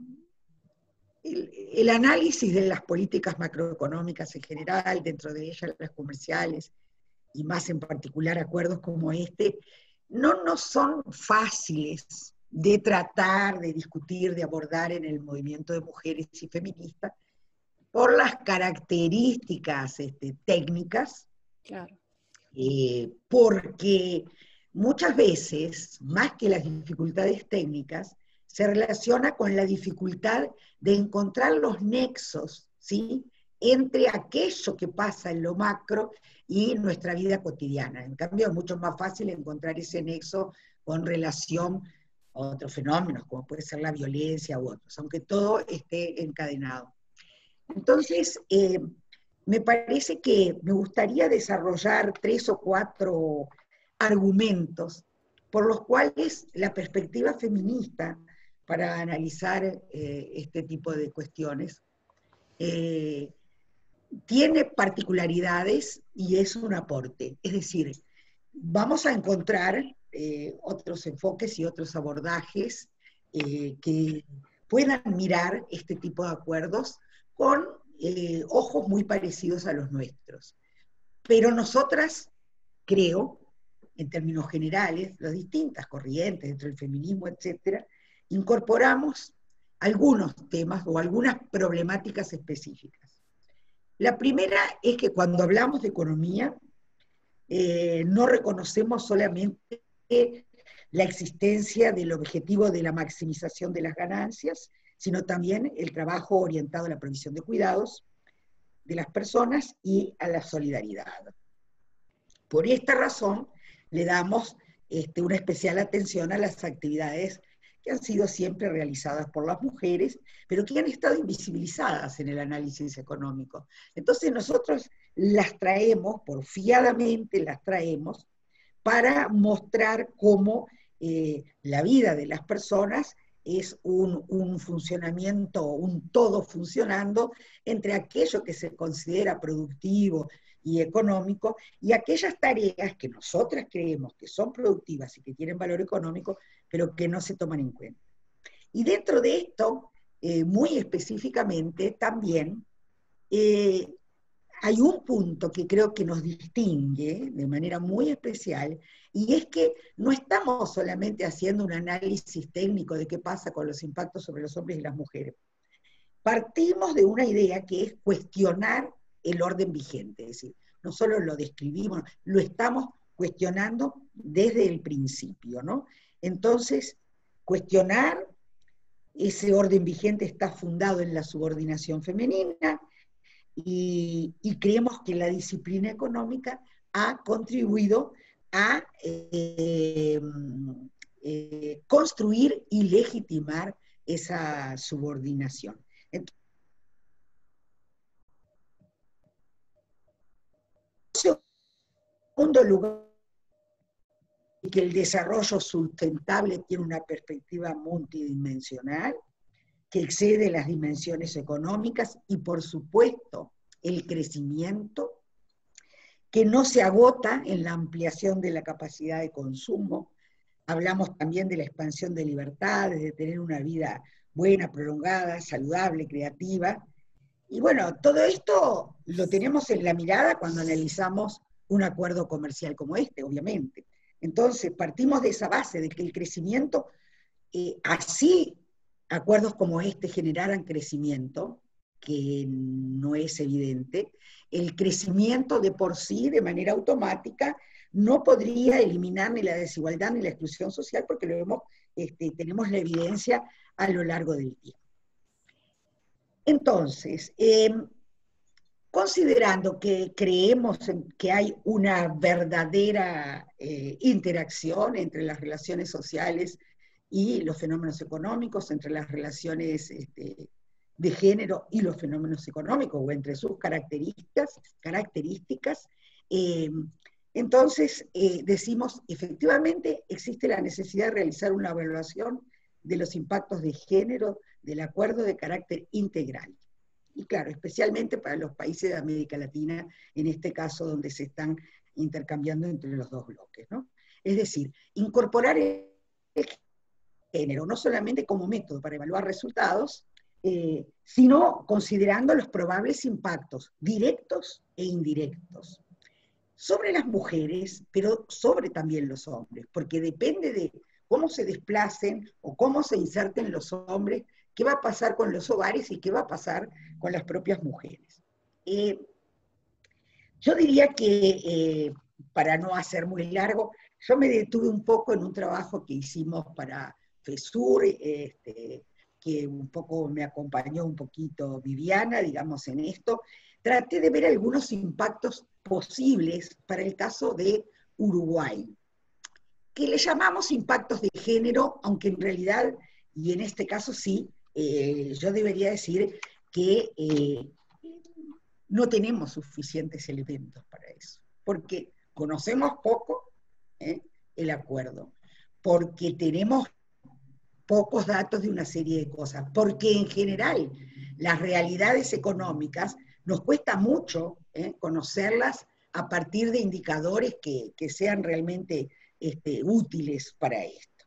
el análisis de las políticas macroeconómicas en general, dentro de ellas las comerciales, y más en particular acuerdos como este, no son fáciles de tratar, de discutir, de abordar en el movimiento de mujeres y feministas, por las características técnicas, Claro. porque muchas veces, más que las dificultades técnicas, se relaciona con la dificultad de encontrar los nexos, ¿sí?, entre aquello que pasa en lo macro y nuestra vida cotidiana. En cambio, es mucho más fácil encontrar ese nexo con relación a otros fenómenos, como puede ser la violencia u otros, aunque todo esté encadenado. Entonces, me parece que me gustaría desarrollar 3 o 4 argumentos por los cuales la perspectiva feminista para analizar este tipo de cuestiones tiene particularidades y es un aporte. Es decir, vamos a encontrar otros enfoques y otros abordajes que puedan mirar este tipo de acuerdos con ojos muy parecidos a los nuestros. Pero nosotras, creo, en términos generales, las distintas corrientes dentro del feminismo, etcétera, incorporamos algunos temas o algunas problemáticas específicas. La primera es que cuando hablamos de economía, no reconocemos solamente la existencia del objetivo de la maximización de las ganancias, sino también el trabajo orientado a la provisión de cuidados de las personas y a la solidaridad. Por esta razón, le damos una especial atención a las actividades que han sido siempre realizadas por las mujeres, pero que han estado invisibilizadas en el análisis económico. Entonces nosotros las traemos, porfiadamente las traemos, para mostrar cómo la vida de las personas es un funcionamiento, un todo funcionando entre aquello que se considera productivo y económico y aquellas tareas que nosotras creemos que son productivas y que tienen valor económico, pero que no se toman en cuenta. Y dentro de esto, muy específicamente, también hay un punto que creo que nos distingue de manera muy especial, y es que no estamos solamente haciendo un análisis técnico de qué pasa con los impactos sobre los hombres y las mujeres. Partimos de una idea que es cuestionar el orden vigente, es decir, no solo lo describimos, lo estamos cuestionando desde el principio, ¿no? Entonces, cuestionar ese orden vigente está fundado en la subordinación femenina, y creemos que la disciplina económica ha contribuido a construir y legitimar esa subordinación. En segundo lugar, que el desarrollo sustentable tiene una perspectiva multidimensional, que excede las dimensiones económicas y, por supuesto, el crecimiento, que no se agota en la ampliación de la capacidad de consumo. Hablamos también de la expansión de libertades, de tener una vida buena, prolongada, saludable, creativa. Y bueno, todo esto lo tenemos en la mirada cuando analizamos un acuerdo comercial como este, obviamente. Entonces, partimos de esa base, de que el crecimiento, así acuerdos como este generaran crecimiento, que no es evidente, el crecimiento de por sí, de manera automática, no podría eliminar ni la desigualdad ni la exclusión social, porque lo vemos, tenemos la evidencia a lo largo del tiempo. Entonces, considerando que creemos que hay una verdadera interacción entre las relaciones sociales y los fenómenos económicos, entre las relaciones de género y los fenómenos económicos, o entre sus características, entonces decimos, efectivamente existe la necesidad de realizar una evaluación de los impactos de género del acuerdo de carácter integral. Y claro, especialmente para los países de América Latina, en este caso donde se están intercambiando entre los dos bloques, ¿no? Es decir, incorporar el género, no solamente como método para evaluar resultados, sino considerando los probables impactos directos e indirectos sobre las mujeres, pero sobre también los hombres, porque depende de cómo se desplacen o cómo se inserten los hombres, qué va a pasar con los hogares y qué va a pasar con las propias mujeres. Yo diría que, para no hacer muy largo, yo me detuve un poco en un trabajo que hicimos para FESUR, que un poco me acompañó un poquito Viviana, digamos, en esto. Traté de ver algunos impactos posibles para el caso de Uruguay, que le llamamos impactos de género, aunque en realidad, y en este caso sí, yo debería decir que no tenemos suficientes elementos para eso, porque conocemos poco el acuerdo, porque tenemos pocos datos de una serie de cosas, porque en general las realidades económicas nos cuesta mucho conocerlas a partir de indicadores que sean realmente útiles para esto.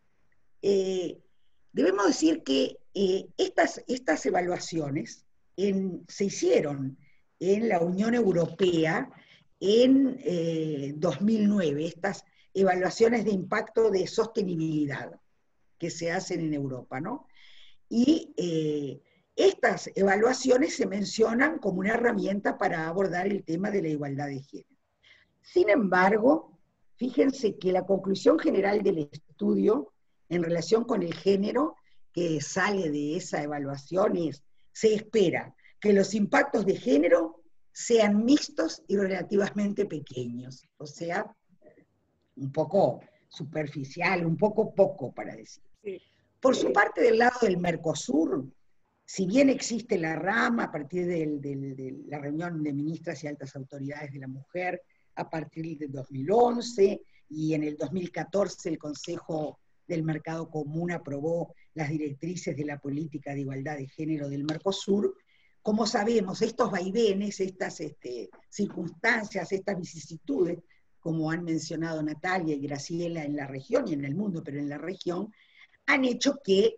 Debemos decir que estas evaluaciones se hicieron en la Unión Europea en 2009, estas evaluaciones de impacto de sostenibilidad que se hacen en Europa, ¿no? Y estas evaluaciones se mencionan como una herramienta para abordar el tema de la igualdad de género. Sin embargo, fíjense que la conclusión general del estudio en relación con el género que sale de esa evaluación es: se espera que los impactos de género sean mixtos y relativamente pequeños, o sea, un poco superficial, un poco poco para decir. Por su parte, del lado del Mercosur, si bien existe la rama a partir de la reunión de ministras y altas autoridades de la mujer, a partir del 2011, y en el 2014 el Consejo del Mercado Común aprobó las directrices de la política de igualdad de género del Mercosur, como sabemos, estos vaivenes, estas circunstancias, estas vicisitudes, como han mencionado Natalia y Graciela en la región y en el mundo, pero en la región, han hecho que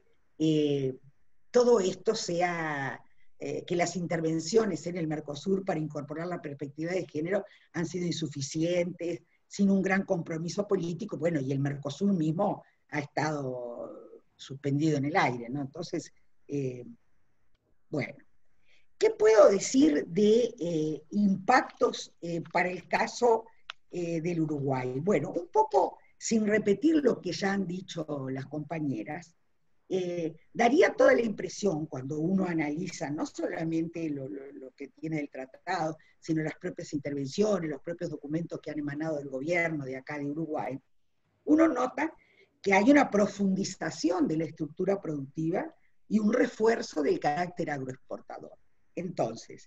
todo esto sea, que las intervenciones en el Mercosur para incorporar la perspectiva de género han sido insuficientes, sin un gran compromiso político, bueno, y el Mercosur mismo ha estado suspendido en el aire, ¿no? Entonces, bueno, ¿qué puedo decir de impactos para el caso del Uruguay? Bueno, un poco sin repetir lo que ya han dicho las compañeras, daría toda la impresión cuando uno analiza no solamente lo que tiene el tratado, sino las propias intervenciones, los propios documentos que han emanado del gobierno de acá de Uruguay, uno nota que hay una profundización de la estructura productiva y un refuerzo del carácter agroexportador. Entonces,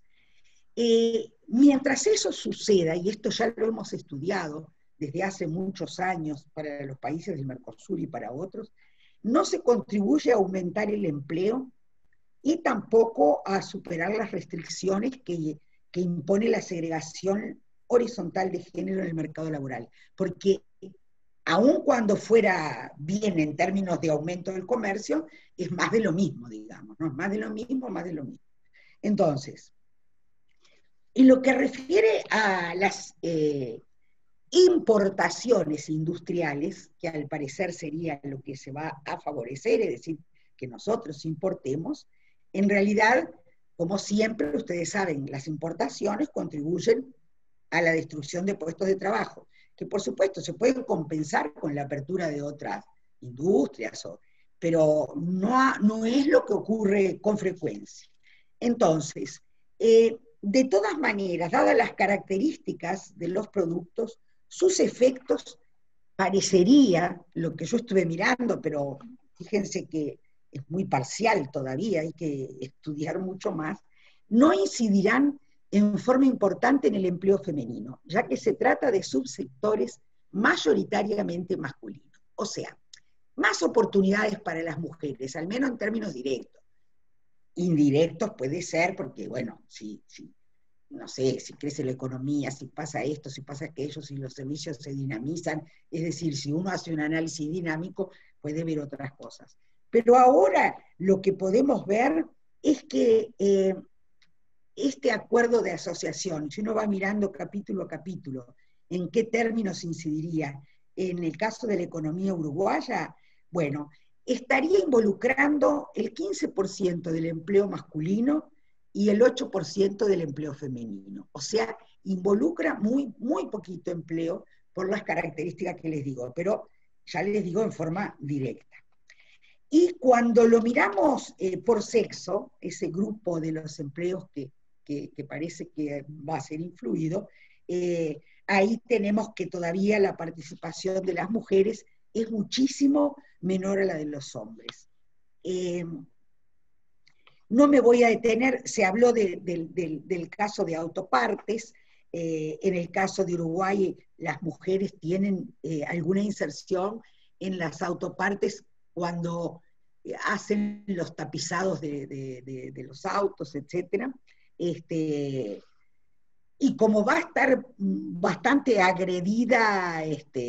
mientras eso suceda, y esto ya lo hemos estudiado desde hace muchos años para los países del Mercosur y para otros, no se contribuye a aumentar el empleo y tampoco a superar las restricciones que impone la segregación horizontal de género en el mercado laboral. Porque aun cuando fuera bien en términos de aumento del comercio, es más de lo mismo, digamos, ¿no? Más de lo mismo, más de lo mismo. Entonces, en lo que refiere a las importaciones industriales, que al parecer sería lo que se va a favorecer, es decir, que nosotros importemos, en realidad, como siempre, ustedes saben, las importaciones contribuyen a la destrucción de puestos de trabajo, que por supuesto se pueden compensar con la apertura de otras industrias, pero no es lo que ocurre con frecuencia. Entonces, de todas maneras, dadas las características de los productos, sus efectos parecería, lo que yo estuve mirando, pero fíjense que es muy parcial todavía, hay que estudiar mucho más, no incidirán en forma importante en el empleo femenino, ya que se trata de subsectores mayoritariamente masculinos. O sea, más oportunidades para las mujeres, al menos en términos directos. Indirectos puede ser, porque bueno, no sé, si crece la economía, si pasa esto, si pasa aquello, si los servicios se dinamizan, es decir, si uno hace un análisis dinámico, puede ver otras cosas. Pero ahora lo que podemos ver es que este acuerdo de asociación, si uno va mirando capítulo a capítulo, en qué términos incidiría, en el caso de la economía uruguaya, bueno, estaría involucrando el 15% del empleo masculino y el 8% del empleo femenino. O sea, involucra muy, muy poquito empleo por las características que les digo, pero ya les digo en forma directa. Y cuando lo miramos por sexo, ese grupo de los empleos que parece que va a ser influido, ahí tenemos que todavía la participación de las mujeres es muchísimo menor a la de los hombres. No me voy a detener, se habló del caso de autopartes, en el caso de Uruguay las mujeres tienen alguna inserción en las autopartes cuando hacen los tapizados de los autos, etc. Y como va a estar bastante agredida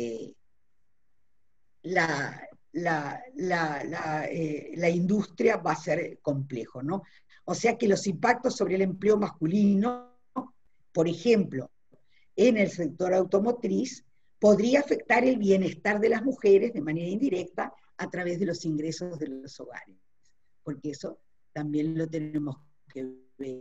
la industria, va a ser complejo, ¿no? O sea que los impactos sobre el empleo masculino, por ejemplo, en el sector automotriz, podría afectar el bienestar de las mujeres de manera indirecta a través de los ingresos de los hogares, porque eso también lo tenemos que ver,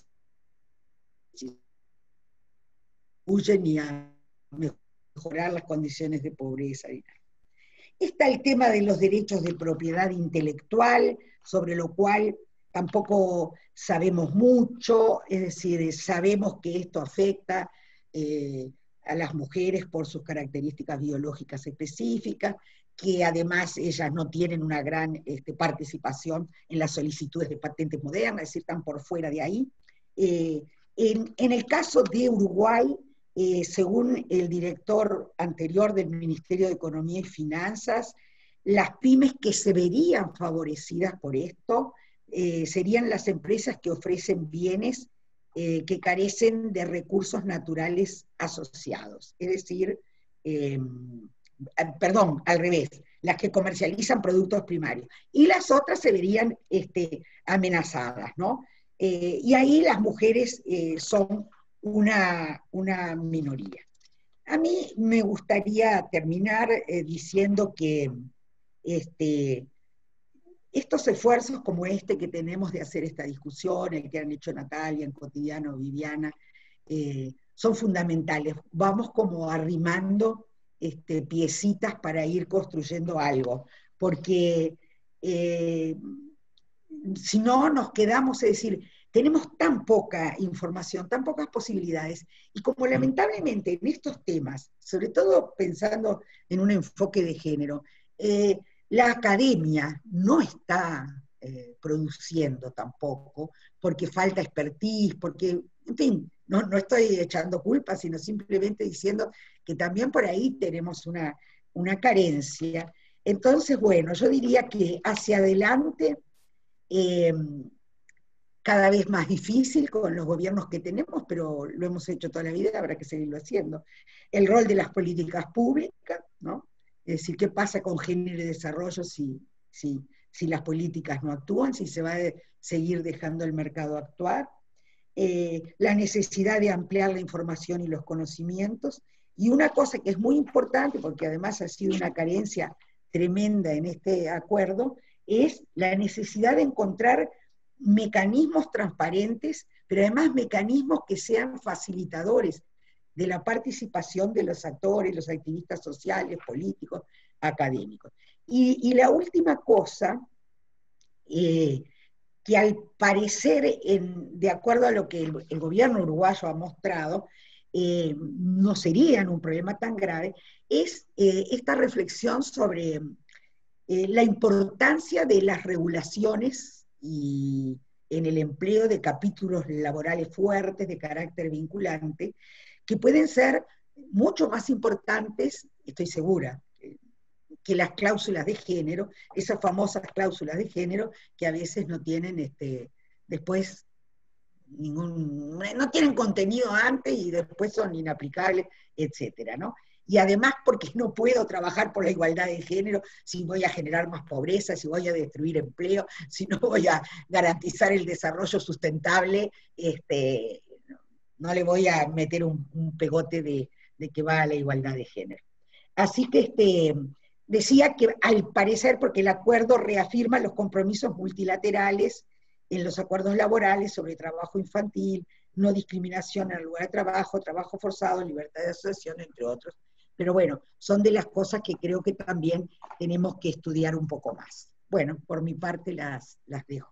y a mejorar las condiciones de pobreza. Está el tema de los derechos de propiedad intelectual, sobre lo cual tampoco sabemos mucho, es decir, sabemos que esto afecta a las mujeres por sus características biológicas específicas, que además ellas no tienen una gran participación en las solicitudes de patentes modernas, es decir, están por fuera de ahí. En el caso de Uruguay, según el director anterior del Ministerio de Economía y Finanzas, las pymes que se verían favorecidas por esto serían las empresas que ofrecen bienes que carecen de recursos naturales asociados. Es decir, perdón, al revés, las que comercializan productos primarios. Y las otras se verían amenazadas, ¿no? Y ahí las mujeres son una minoría. A mí me gustaría terminar diciendo que estos esfuerzos como que tenemos de hacer esta discusión, el que han hecho Natalia, en Cotidiano, Viviana, son fundamentales. Vamos como arrimando piecitas para ir construyendo algo, porque si no nos quedamos, es decir, tenemos tan poca información, tan pocas posibilidades, y como lamentablemente en estos temas, sobre todo pensando en un enfoque de género, la academia no está produciendo tampoco, porque falta expertise, porque, en fin, no estoy echando culpa, sino simplemente diciendo que también por ahí tenemos una carencia. Entonces, bueno, yo diría que hacia adelante, cada vez más difícil con los gobiernos que tenemos, pero lo hemos hecho toda la vida, habrá que seguirlo haciendo. El rol de las políticas públicas, ¿no? Es decir, ¿qué pasa con género y desarrollo si las políticas no actúan, si se va a seguir dejando el mercado actuar? La necesidad de ampliar la información y los conocimientos, y una cosa que es muy importante, porque además ha sido una carencia tremenda en este acuerdo, es la necesidad de encontrar mecanismos transparentes, pero además mecanismos que sean facilitadores de la participación de los actores, los activistas sociales, políticos, académicos. Y la última cosa, que que al parecer, de acuerdo a lo que el gobierno uruguayo ha mostrado, no serían un problema tan grave, es esta reflexión sobre la importancia de las regulaciones y en el empleo de capítulos laborales fuertes de carácter vinculante, que pueden ser mucho más importantes, estoy segura, que las cláusulas de género, esas famosas cláusulas de género que a veces no tienen después no tienen contenido antes y después son inaplicables, etcétera, ¿no? Y además porque no puedo trabajar por la igualdad de género si voy a generar más pobreza, si voy a destruir empleo, si no voy a garantizar el desarrollo sustentable, no le voy a meter un pegote de que va a la igualdad de género. Así que decía que al parecer, porque el acuerdo reafirma los compromisos multilaterales en los acuerdos laborales sobre trabajo infantil, no discriminación en el lugar de trabajo, trabajo forzado, libertad de asociación, entre otros. Pero bueno, son de las cosas que creo que también tenemos que estudiar un poco más. Bueno, por mi parte las dejo.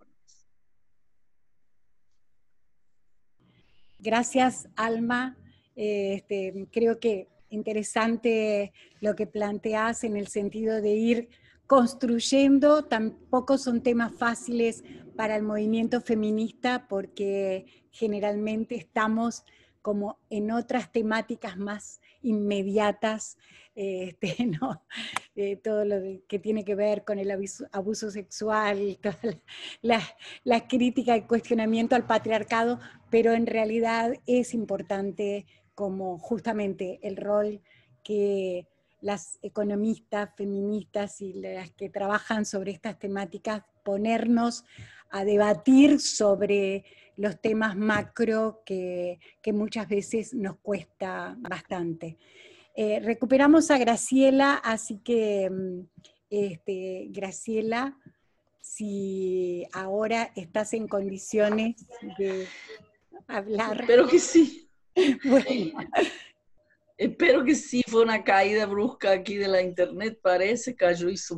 Gracias, Alma. Creo que interesante lo que planteás en el sentido de ir construyendo. Tampoco son temas fáciles para el movimiento feminista porque generalmente estamos como en otras temáticas más inmediatas, ¿no? Todo lo que tiene que ver con el abuso sexual, todas las críticas y cuestionamiento al patriarcado, pero en realidad es importante como justamente el rol que las economistas, feministas y las que trabajan sobre estas temáticas, ponernos a debatir sobre los temas macro que muchas veces nos cuesta bastante. Recuperamos a Graciela, así que Graciela, si ahora estás en condiciones de hablar. Espero que sí. Bueno. Espero que sí, fue una caída brusca aquí de la internet, parece, cayó y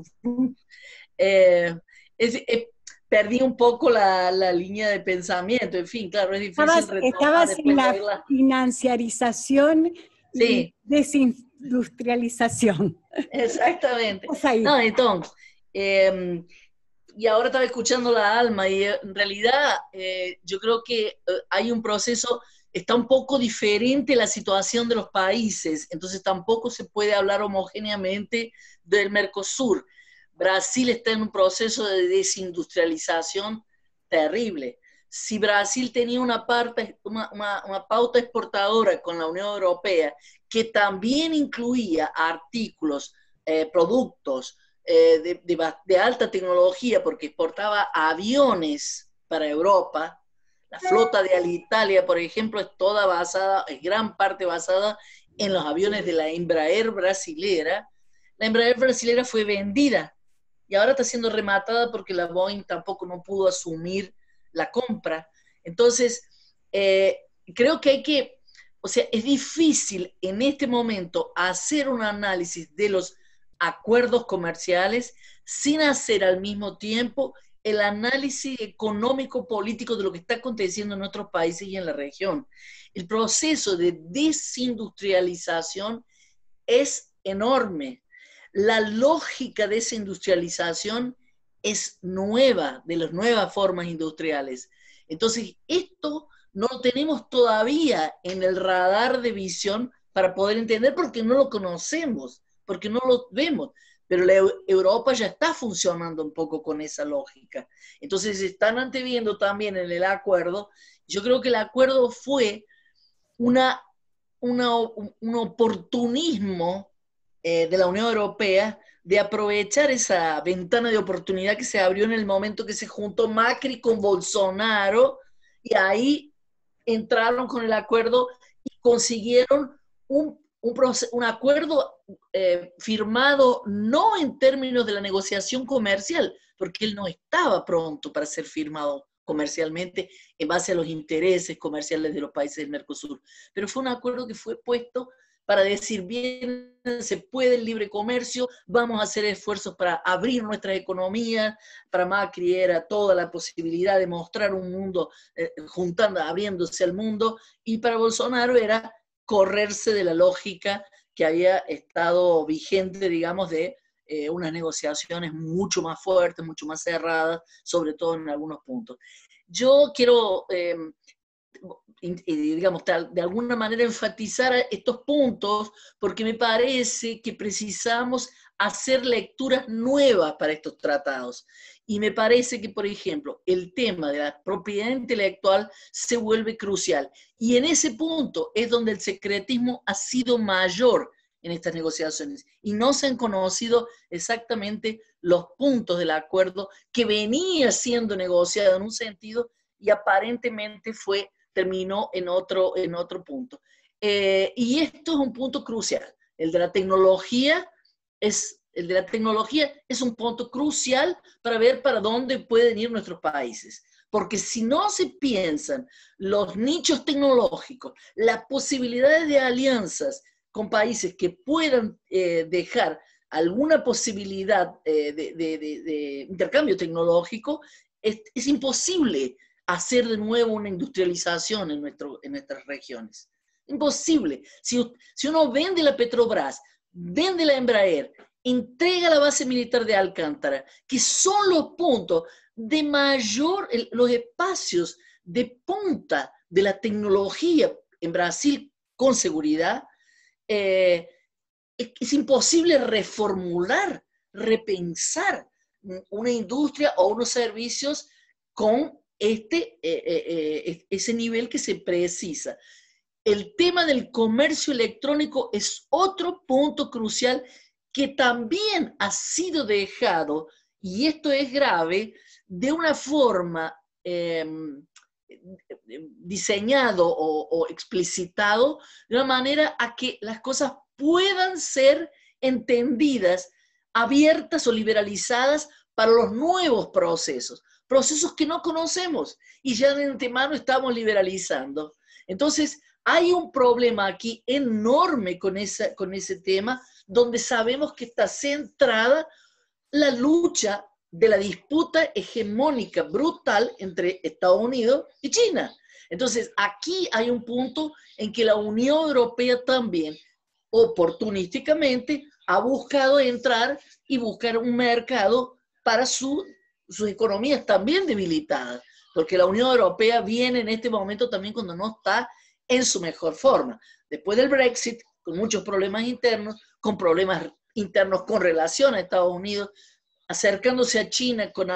perdí un poco la línea de pensamiento, en fin, claro, es difícil retomar. Estabas en la financiarización y sí. desindustrialización. Exactamente. No, entonces, y ahora estaba escuchando la Alma y en realidad yo creo que hay un proceso, está un poco diferente la situación de los países, entonces tampoco se puede hablar homogéneamente del Mercosur. Brasil está en un proceso de desindustrialización terrible. Si Brasil tenía una pauta exportadora con la Unión Europea que también incluía artículos, productos de alta tecnología, porque exportaba aviones para Europa, la flota de Alitalia, por ejemplo, es toda basada, es gran parte basada en los aviones de la Embraer brasilera. La Embraer brasilera fue vendida y ahora está siendo rematada porque la Boeing tampoco no pudo asumir la compra. Entonces, creo que hay que, o sea, es difícil en este momento hacer un análisis de los acuerdos comerciales sin hacer al mismo tiempo el análisis económico-político de lo que está aconteciendo en nuestros países y en la región. El proceso de desindustrialización es enorme. La lógica de esa industrialización es nueva, de las nuevas formas industriales. Entonces, esto no lo tenemos todavía en el radar de visión para poder entender porque no lo conocemos, porque no lo vemos. Pero Europa ya está funcionando un poco con esa lógica. Entonces, se están anteviendo también en el acuerdo. Yo creo que el acuerdo fue un oportunismo de la Unión Europea de aprovechar esa ventana de oportunidad que se abrió en el momento que se juntó Macri con Bolsonaro y ahí entraron con el acuerdo y consiguieron un acuerdo firmado no en términos de la negociación comercial, porque él no estaba pronto para ser firmado comercialmente en base a los intereses comerciales de los países del Mercosur, pero fue un acuerdo que fue puesto para decir, bien, se puede el libre comercio, vamos a hacer esfuerzos para abrir nuestras economías. Para Macri era toda la posibilidad de mostrar un mundo, abriéndose al mundo, y para Bolsonaro era correrse de la lógica que había estado vigente, digamos, de unas negociaciones mucho más fuertes, mucho más cerradas, sobre todo en algunos puntos. Yo quiero, digamos, de alguna manera enfatizar estos puntos, porque me parece que precisamos hacer lecturas nuevas para estos tratados. Y me parece que, por ejemplo, el tema de la propiedad intelectual se vuelve crucial. Y en ese punto es donde el secretismo ha sido mayor en estas negociaciones. Y no se han conocido exactamente los puntos del acuerdo que venía siendo negociado en un sentido y aparentemente terminó en otro punto. Y esto es un punto crucial. El de la tecnología es un punto crucial para ver para dónde pueden ir nuestros países. Porque si no se piensan los nichos tecnológicos, las posibilidades de alianzas con países que puedan dejar alguna posibilidad de intercambio tecnológico, es imposible hacer de nuevo una industrialización en nuestras regiones. Imposible. Si uno vende la Petrobras, vende la Embraer, entrega la base militar de Alcántara, que son los puntos de mayor, los espacios de punta de la tecnología en Brasil con seguridad, es imposible reformular, repensar una industria o unos servicios con ese nivel que se precisa. El tema del comercio electrónico es otro punto crucial que también ha sido dejado, y esto es grave, de una forma diseñado o explicitado de una manera a que las cosas puedan ser entendidas, abiertas o liberalizadas para los nuevos procesos que no conocemos y ya de antemano estamos liberalizando. Entonces, hay un problema aquí enorme con ese tema, donde sabemos que está centrada la lucha de la disputa hegemónica brutal entre Estados Unidos y China. Entonces, aquí hay un punto en que la Unión Europea también, oportunísticamente, ha buscado entrar y buscar un mercado para sus economías también debilitadas, porque la Unión Europea viene en este momento también cuando no está en su mejor forma. Después del Brexit, con muchos problemas internos, con problemas internos con relación a Estados Unidos, acercándose a China con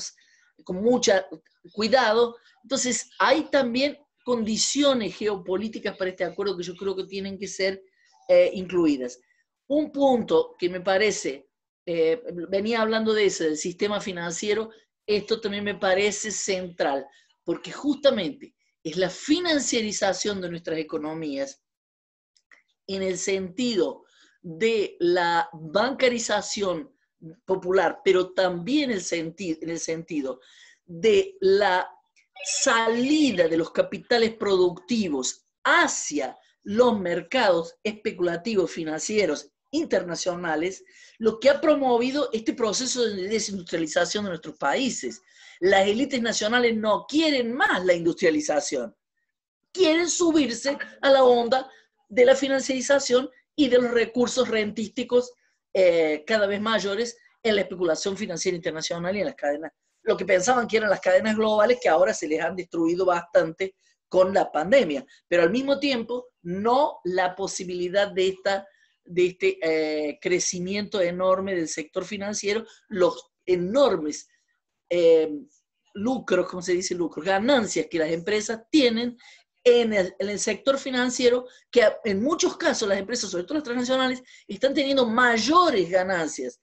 mucho cuidado. Entonces, hay también condiciones geopolíticas para este acuerdo que yo creo que tienen que ser incluidas. Un punto que me parece, venía hablando de ese, del sistema financiero, esto también me parece central, porque justamente es la financiarización de nuestras economías en el sentido de la bancarización popular, pero también en el sentido de la salida de los capitales productivos hacia los mercados especulativos financieros internacionales, lo que ha promovido este proceso de desindustrialización de nuestros países. Las élites nacionales no quieren más la industrialización, quieren subirse a la onda de la financiarización y de los recursos rentísticos cada vez mayores en la especulación financiera internacional y en las cadenas, lo que pensaban que eran las cadenas globales, que ahora se les han destruido bastante con la pandemia, pero al mismo tiempo no la posibilidad de este crecimiento enorme del sector financiero, los enormes lucros, ¿cómo se dice lucros? Ganancias que las empresas tienen en el sector financiero, que en muchos casos las empresas, sobre todo las transnacionales, están teniendo mayores ganancias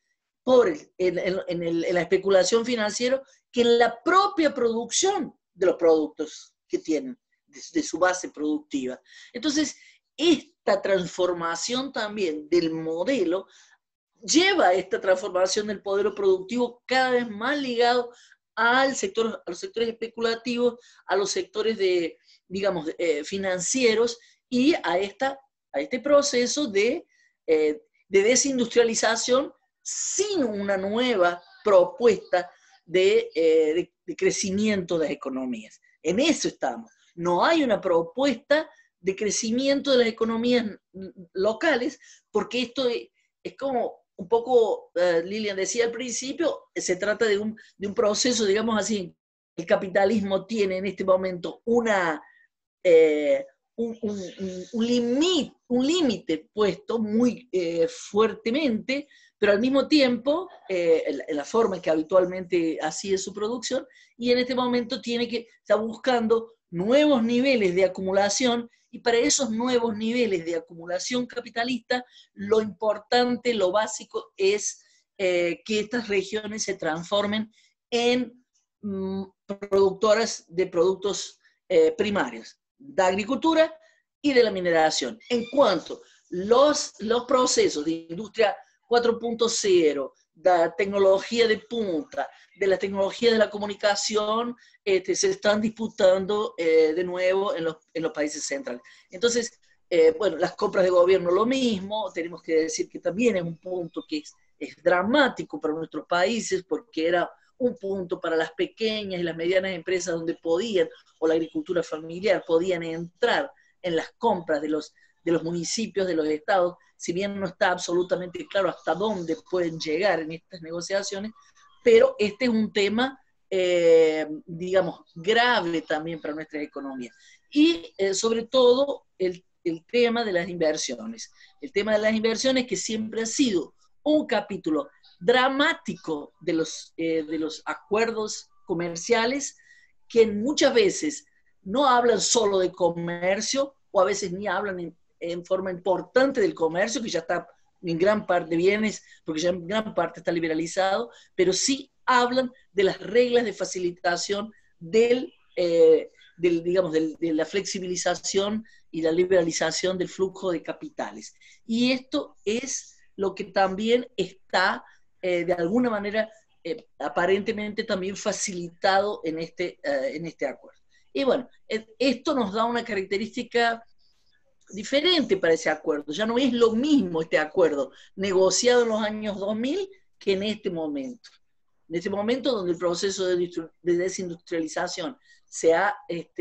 en la especulación financiera que en la propia producción de los productos que tienen, de su base productiva. Entonces, esta transformación también del modelo lleva a esta transformación del modelo productivo cada vez más ligado a los sectores especulativos, a los sectores digamos, financieros y a esta a este proceso de desindustrialización sin una nueva propuesta de crecimiento de las economías. En eso estamos. No hay una propuesta de crecimiento de las economías locales, porque esto es como un poco, Lilian decía al principio, se trata de un proceso, digamos así, el capitalismo tiene en este momento un límite puesto muy fuertemente, pero al mismo tiempo, en la forma en que habitualmente así es su producción, y en este momento está buscando nuevos niveles de acumulación, y para esos nuevos niveles de acumulación capitalista, lo importante, lo básico es que estas regiones se transformen en productoras de productos primarios, de agricultura y de la mineración. En cuanto los procesos de industria 4.0, de tecnología de punta, de la tecnología de la comunicación, se están disputando de nuevo en los países centrales. Entonces, bueno, las compras de gobierno lo mismo, tenemos que decir que también es un punto que es dramático para nuestros países, porque era un punto para las pequeñas y las medianas empresas donde podían, o la agricultura familiar, podían entrar en las compras de los municipios, de los estados, si bien no está absolutamente claro hasta dónde pueden llegar en estas negociaciones, pero este es un tema, digamos, grave también para nuestra economía. Y sobre todo el tema de las inversiones. El tema de las inversiones que siempre ha sido un capítulo dramático de los acuerdos comerciales, que muchas veces no hablan solo de comercio, o a veces ni hablan en forma importante del comercio, que ya está en gran parte de bienes, porque ya en gran parte está liberalizado, pero sí hablan de las reglas de facilitación digamos, de la flexibilización y la liberalización del flujo de capitales. Y esto es lo que también está, de alguna manera, aparentemente también facilitado en este acuerdo. Y bueno, esto nos da una característica diferente para ese acuerdo. Ya no es lo mismo este acuerdo negociado en los años 2000 que en este momento. En este momento donde el proceso de desindustrialización se ha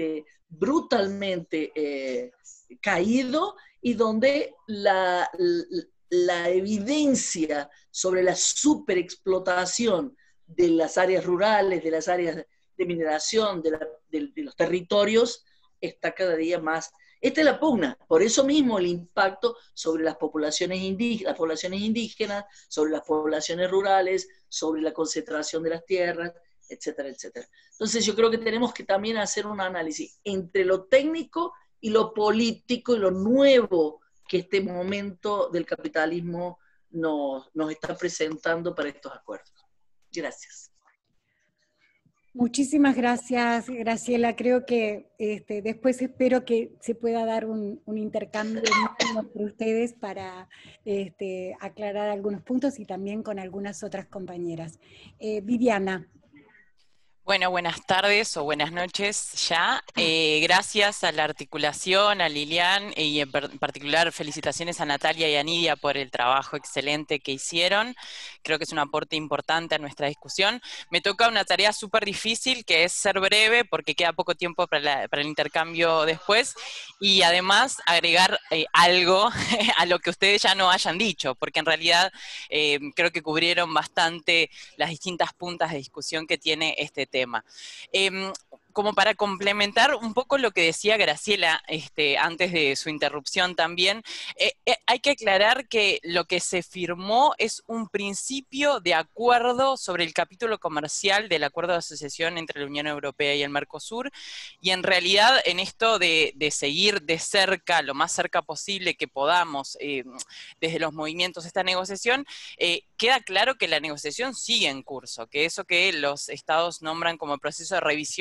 brutalmente caído, y donde la evidencia sobre la superexplotación de las áreas rurales, de las áreas de mineración, de los territorios, está cada día más. Esta es la pugna, por eso mismo el impacto sobre las poblaciones indígenas, sobre las poblaciones rurales, sobre la concentración de las tierras, etcétera, etcétera. Entonces yo creo que tenemos que también hacer un análisis entre lo técnico y lo político y lo nuevo que este momento del capitalismo nos está presentando para estos acuerdos. Gracias. Muchísimas gracias, Graciela. Creo que después espero que se pueda dar un intercambio entre ustedes para aclarar algunos puntos, y también con algunas otras compañeras. Viviana. Bueno, buenas tardes o buenas noches ya. Gracias a la articulación, a Lilian, y en particular felicitaciones a Natalia y a Nidia por el trabajo excelente que hicieron. Creo que es un aporte importante a nuestra discusión. Me toca una tarea súper difícil, que es ser breve, porque queda poco tiempo para el intercambio después, y además agregar algo a lo que ustedes ya no hayan dicho, porque en realidad creo que cubrieron bastante las distintas puntas de discusión que tiene este tema. Como para complementar un poco lo que decía Graciela antes de su interrupción también, hay que aclarar que lo que se firmó es un principio de acuerdo sobre el capítulo comercial del acuerdo de asociación entre la Unión Europea y el Mercosur, y en realidad en esto de seguir de cerca, lo más cerca posible que podamos, desde los movimientos, esta negociación, queda claro que la negociación sigue en curso, que eso que los estados nombran como proceso de revisión legal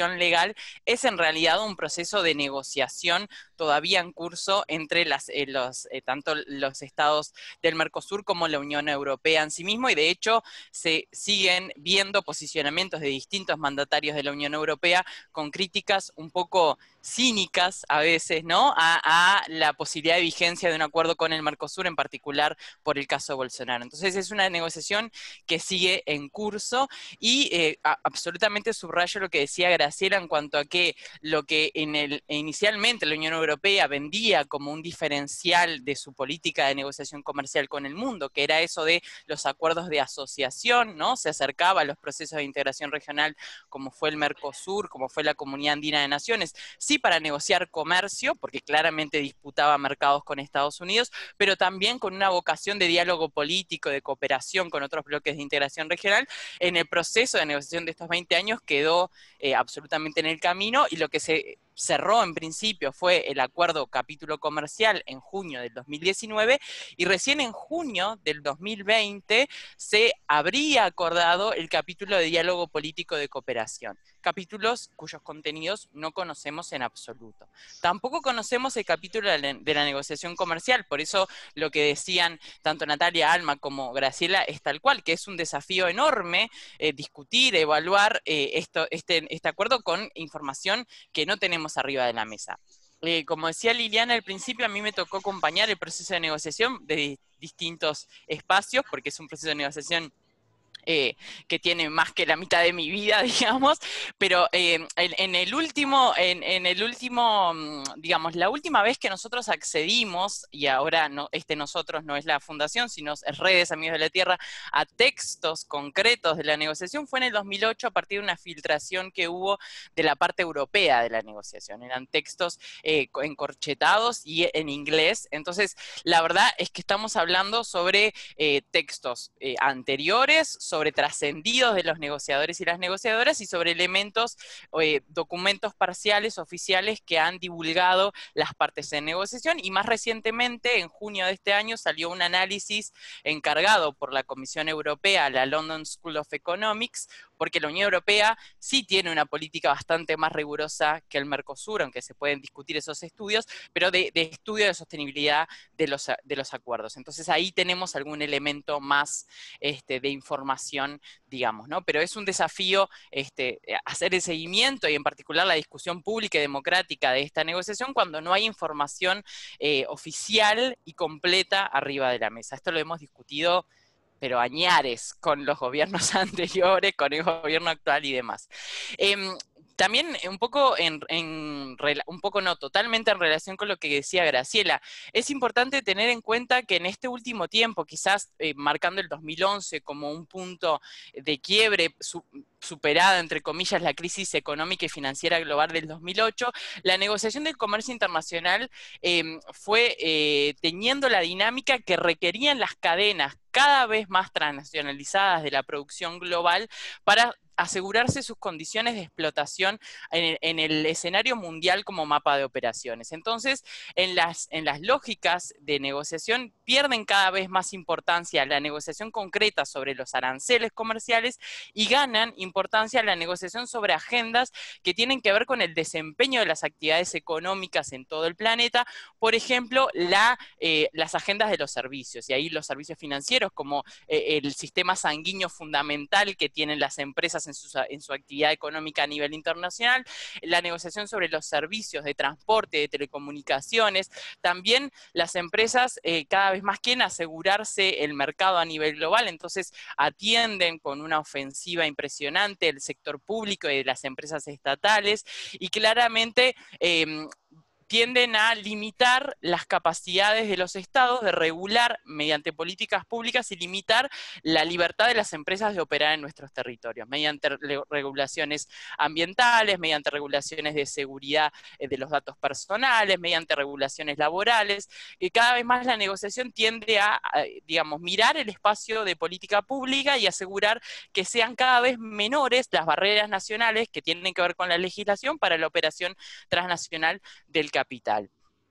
Capital es en realidad un proceso de negociación todavía en curso entre tanto los estados del Mercosur como la Unión Europea en sí mismo, y de hecho se siguen viendo posicionamientos de distintos mandatarios de la Unión Europea con críticas un poco cínicas a veces, ¿no?, a la posibilidad de vigencia de un acuerdo con el Mercosur, en particular por el caso Bolsonaro. Entonces es una negociación que sigue en curso y absolutamente subrayo lo que decía Graciela en cuanto a que lo que inicialmente la Unión Europea vendía como un diferencial de su política de negociación comercial con el mundo, que era eso de los acuerdos de asociación, ¿no? Se acercaba a los procesos de integración regional como fue el Mercosur, como fue la Comunidad Andina de Naciones, sí para negociar comercio, porque claramente disputaba mercados con Estados Unidos, pero también con una vocación de diálogo político, de cooperación con otros bloques de integración regional. En el proceso de negociación de estos 20 años quedó absolutamente en el camino, y lo que se cerró en principio fue el acuerdo capítulo comercial en junio del 2019, y recién en junio del 2020 se habría acordado el capítulo de diálogo político de cooperación, capítulos cuyos contenidos no conocemos en absoluto. Tampoco conocemos el capítulo de la negociación comercial, por eso lo que decían tanto Natalia, Alma como Graciela es tal cual, que es un desafío enorme discutir, evaluar este acuerdo con información que no tenemos arriba de la mesa. Como decía Liliana al principio, a mí me tocó acompañar el proceso de negociación de distintos espacios, porque es un proceso de negociación que tiene más que la mitad de mi vida, digamos, pero en el último, digamos, la última vez que nosotros accedimos, y ahora no, nosotros no es la fundación, sino es Redes Amigos de la Tierra, a textos concretos de la negociación, fue en el 2008 a partir de una filtración que hubo de la parte europea de la negociación. Eran textos encorchetados y en inglés. Entonces, la verdad es que estamos hablando sobre textos anteriores, sobre trascendidos de los negociadores y las negociadoras, y sobre elementos, documentos parciales oficiales que han divulgado las partes en negociación. Y más recientemente, en junio de este año, salió un análisis encargado por la Comisión Europea, la London School of Economics, porque la Unión Europea sí tiene una política bastante más rigurosa que el Mercosur, aunque se pueden discutir esos estudios, pero de estudio de sostenibilidad de los acuerdos. Entonces ahí tenemos algún elemento más de información, digamos, ¿no? Pero es un desafío hacer el seguimiento y en particular la discusión pública y democrática de esta negociación cuando no hay información oficial y completa arriba de la mesa. Esto lo hemos discutido pero añares con los gobiernos anteriores, con el gobierno actual y demás. También un poco, no, totalmente en relación con lo que decía Graciela, es importante tener en cuenta que en este último tiempo, quizás marcando el 2011 como un punto de quiebre, superada, entre comillas, la crisis económica y financiera global del 2008, la negociación del comercio internacional fue teniendo la dinámica que requerían las cadenas cada vez más transnacionalizadas de la producción global para asegurarse sus condiciones de explotación en el escenario mundial como mapa de operaciones. Entonces, en las lógicas de negociación pierden cada vez más importancia la negociación concreta sobre los aranceles comerciales y ganan importancia la negociación sobre agendas que tienen que ver con el desempeño de las actividades económicas en todo el planeta, por ejemplo, las agendas de los servicios, y ahí los servicios financieros como el sistema sanguíneo fundamental que tienen las empresas en su actividad económica a nivel internacional, la negociación sobre los servicios de transporte, de telecomunicaciones, también las empresas cada vez más quieren asegurarse el mercado a nivel global, entonces atienden con una ofensiva impresionante el sector público y de las empresas estatales, y claramente tienden a limitar las capacidades de los estados de regular mediante políticas públicas y limitar la libertad de las empresas de operar en nuestros territorios, mediante regulaciones ambientales, mediante regulaciones de seguridad de los datos personales, mediante regulaciones laborales, y cada vez más la negociación tiende a, digamos, mirar el espacio de política pública y asegurar que sean cada vez menores las barreras nacionales que tienen que ver con la legislación para la operación transnacional del capital.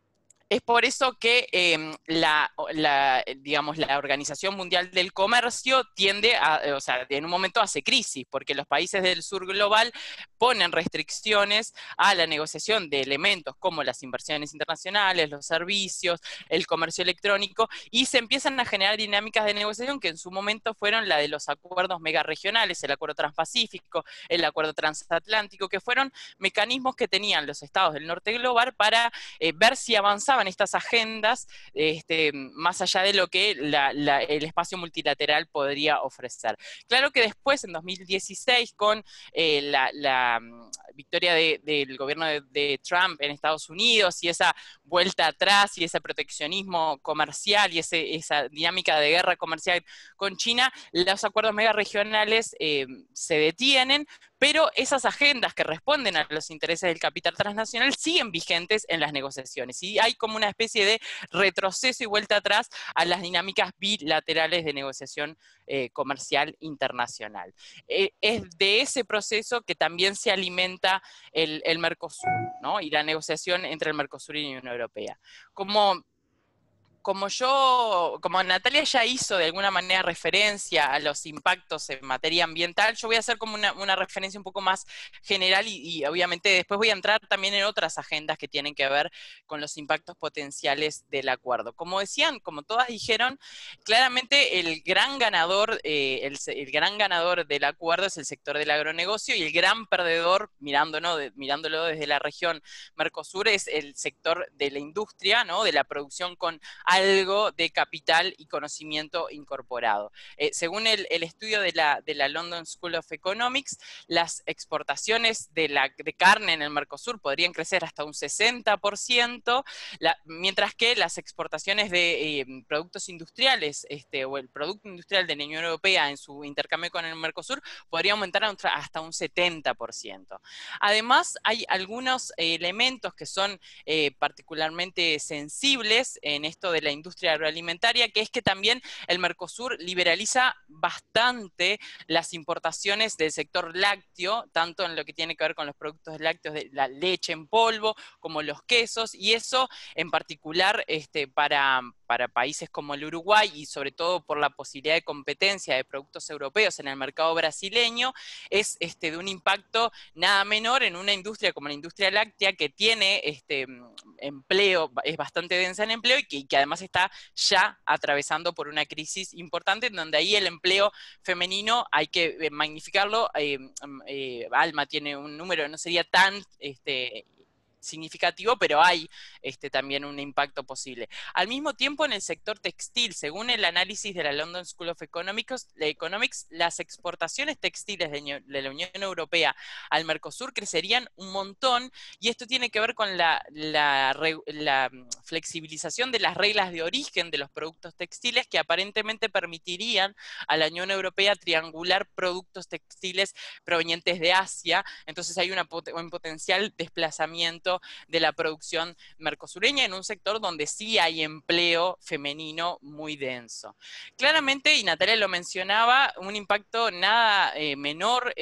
Es por eso que digamos, la Organización Mundial del Comercio tiende a, o sea, en un momento hace crisis, porque los países del sur global ponen restricciones a la negociación de elementos como las inversiones internacionales, los servicios, el comercio electrónico, y se empiezan a generar dinámicas de negociación que en su momento fueron la de los acuerdos megaregionales, el acuerdo transpacífico, el acuerdo transatlántico, que fueron mecanismos que tenían los estados del norte global para ver si avanzaban estas agendas más allá de lo que el espacio multilateral podría ofrecer. Claro que después, en 2016, con la victoria del gobierno de Trump en Estados Unidos y esa vuelta atrás y ese proteccionismo comercial y esa dinámica de guerra comercial con China, los acuerdos megaregionales se detienen, pero esas agendas que responden a los intereses del capital transnacional siguen vigentes en las negociaciones. Y hay como una especie de retroceso y vuelta atrás a las dinámicas bilaterales de negociación comercial internacional. Es de ese proceso que también se alimenta el Mercosur, ¿no? Y la negociación entre el Mercosur y la Unión Europea. Como Natalia ya hizo de alguna manera referencia a los impactos en materia ambiental, yo voy a hacer como una referencia un poco más general y obviamente después voy a entrar también en otras agendas que tienen que ver con los impactos potenciales del acuerdo. Como decían, como todas dijeron, claramente el gran ganador del acuerdo es el sector del agronegocio y el gran perdedor, mirándolo desde la región Mercosur, es el sector de la industria, ¿no? De la producción con algo de capital y conocimiento incorporado. Según el estudio de la London School of Economics, las exportaciones de carne en el Mercosur podrían crecer hasta un 60%, mientras que las exportaciones de productos industriales o el producto industrial de la Unión Europea en su intercambio con el Mercosur podría aumentar hasta un 70%. Además, hay algunos elementos que son particularmente sensibles en esto de la industria agroalimentaria, que es que también el Mercosur liberaliza bastante las importaciones del sector lácteo, tanto en lo que tiene que ver con los productos lácteos de la leche en polvo, como los quesos, y eso en particular para países como el Uruguay, y sobre todo por la posibilidad de competencia de productos europeos en el mercado brasileño, es de un impacto nada menor en una industria como la industria láctea, que tiene empleo, es bastante densa en empleo y que además está ya atravesando por una crisis importante, en donde ahí el empleo femenino hay que magnificarlo. Alma tiene un número, no sería tan significativo, pero hay también un impacto posible. Al mismo tiempo, en el sector textil, según el análisis de la London School of Economics, las exportaciones textiles de la Unión Europea al Mercosur crecerían un montón, y esto tiene que ver con la flexibilización de las reglas de origen de los productos textiles, que aparentemente permitirían a la Unión Europea triangular productos textiles provenientes de Asia. Entonces hay un potencial desplazamiento de la producción mercosureña en un sector donde sí hay empleo femenino muy denso. Claramente, y Natalia lo mencionaba, un impacto nada menor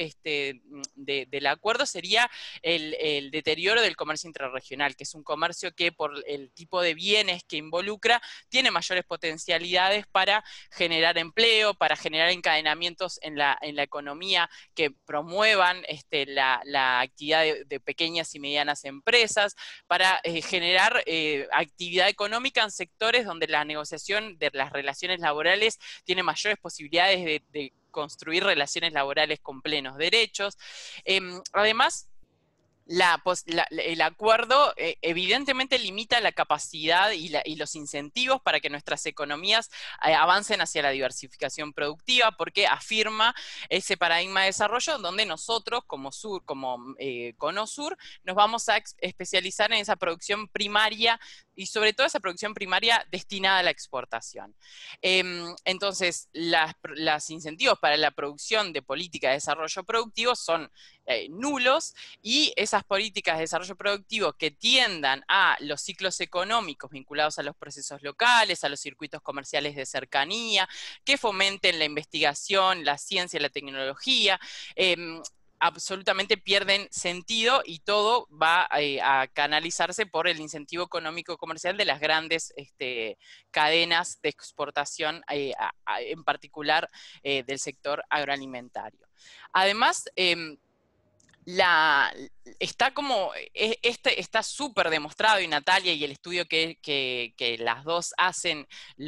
del acuerdo sería el deterioro del comercio intrarregional, que es un comercio que por el tipo de bienes que involucra tiene mayores potencialidades para generar empleo, para generar encadenamientos en la economía que promuevan la actividad de pequeñas y medianas empresas, para generar actividad económica en sectores donde la negociación de las relaciones laborales tiene mayores posibilidades de construir relaciones laborales con plenos derechos. Además, el acuerdo evidentemente limita la capacidad y los incentivos para que nuestras economías avancen hacia la diversificación productiva, porque afirma ese paradigma de desarrollo donde nosotros como Conosur nos vamos a especializar en esa producción primaria, y sobre todo esa producción primaria destinada a la exportación. Entonces, los incentivos para la producción de política de desarrollo productivo son nulos, y esas políticas de desarrollo productivo que tiendan a los ciclos económicos vinculados a los procesos locales, a los circuitos comerciales de cercanía, que fomenten la investigación, la ciencia, la tecnología, absolutamente pierden sentido y todo va a canalizarse por el incentivo económico comercial de las grandes cadenas de exportación, en particular del sector agroalimentario. Además, está súper demostrado, y Natalia y el estudio que las dos hacen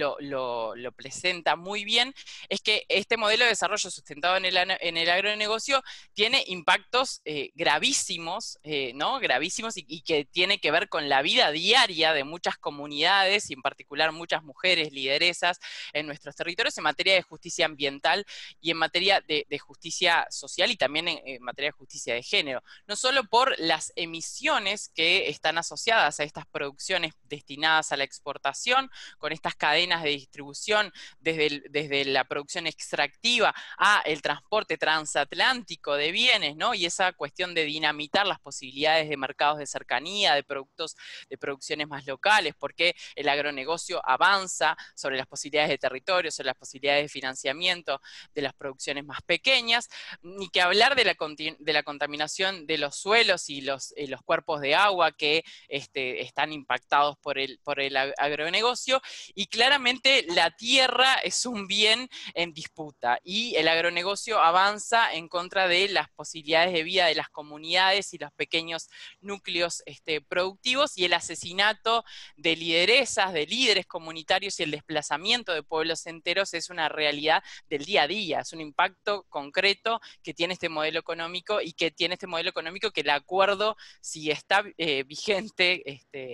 lo presenta muy bien, es que este modelo de desarrollo sustentado en el agronegocio tiene impactos gravísimos, ¿no? Gravísimos, y que tiene que ver con la vida diaria de muchas comunidades, y en particular muchas mujeres lideresas en nuestros territorios, en materia de justicia ambiental y en materia de justicia social, y también en materia de justicia de género, no solo por las emisiones que están asociadas a estas producciones destinadas a la exportación, con estas cadenas de distribución desde la producción extractiva a el transporte transatlántico de bienes, ¿no? Y esa cuestión de dinamitar las posibilidades de mercados de cercanía, de productos, de producciones más locales, porque el agronegocio avanza sobre las posibilidades de territorio, sobre las posibilidades de financiamiento de las producciones más pequeñas, ni que hablar de la contaminación de los suelos y los cuerpos de agua que están impactados por el agronegocio, y claramente la tierra es un bien en disputa, y el agronegocio avanza en contra de las posibilidades de vida de las comunidades y los pequeños núcleos productivos, y el asesinato de lideresas, de líderes comunitarios, y el desplazamiento de pueblos enteros es una realidad del día a día, es un impacto concreto que tiene este modelo económico, y que tiene este modelo económico que el acuerdo, si está vigente,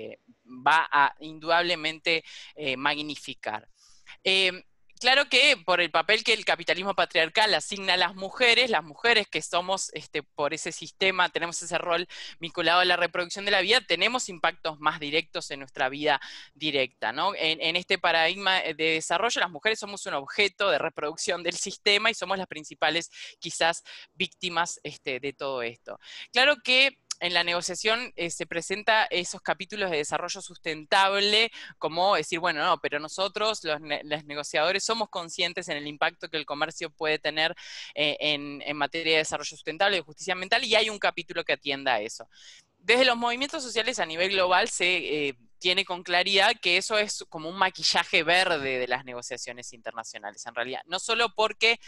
va a indudablemente magnificar. Claro que por el papel que el capitalismo patriarcal asigna a las mujeres que somos, por ese sistema, tenemos ese rol vinculado a la reproducción de la vida, tenemos impactos más directos en nuestra vida directa, ¿no? En este paradigma de desarrollo, las mujeres somos un objeto de reproducción del sistema, y somos las principales, quizás, víctimas de todo esto. Claro que en la negociación se presenta esos capítulos de desarrollo sustentable como decir, bueno, no, pero nosotros, los negociadores, somos conscientes en el impacto que el comercio puede tener en materia de desarrollo sustentable y de justicia ambiental, y hay un capítulo que atienda a eso. Desde los movimientos sociales a nivel global se tiene con claridad que eso es como un maquillaje verde de las negociaciones internacionales, en realidad. No solo porque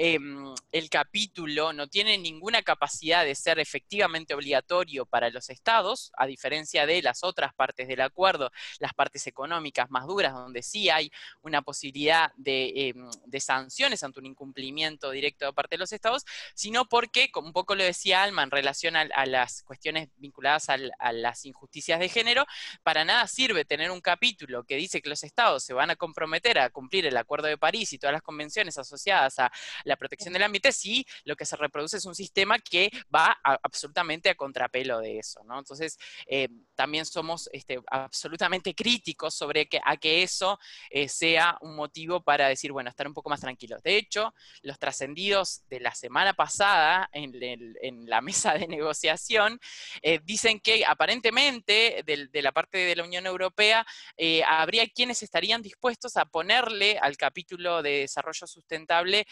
el capítulo no tiene ninguna capacidad de ser efectivamente obligatorio para los estados, a diferencia de las otras partes del acuerdo, las partes económicas más duras, donde sí hay una posibilidad de sanciones ante un incumplimiento directo de parte de los estados, sino porque, como un poco lo decía Alma en relación a las cuestiones vinculadas a las injusticias de género, para nada sirve tener un capítulo que dice que los estados se van a comprometer a cumplir el Acuerdo de París y todas las convenciones asociadas a la protección del ambiente, si lo que se reproduce es un sistema que va absolutamente a contrapelo de eso, ¿no? Entonces, también somos absolutamente críticos sobre que eso sea un motivo para decir, bueno, estar un poco más tranquilos. De hecho, los trascendidos de la semana pasada en la mesa de negociación dicen que aparentemente de la parte de la Unión Europea habría quienes estarían dispuestos a ponerle al capítulo de desarrollo sustentable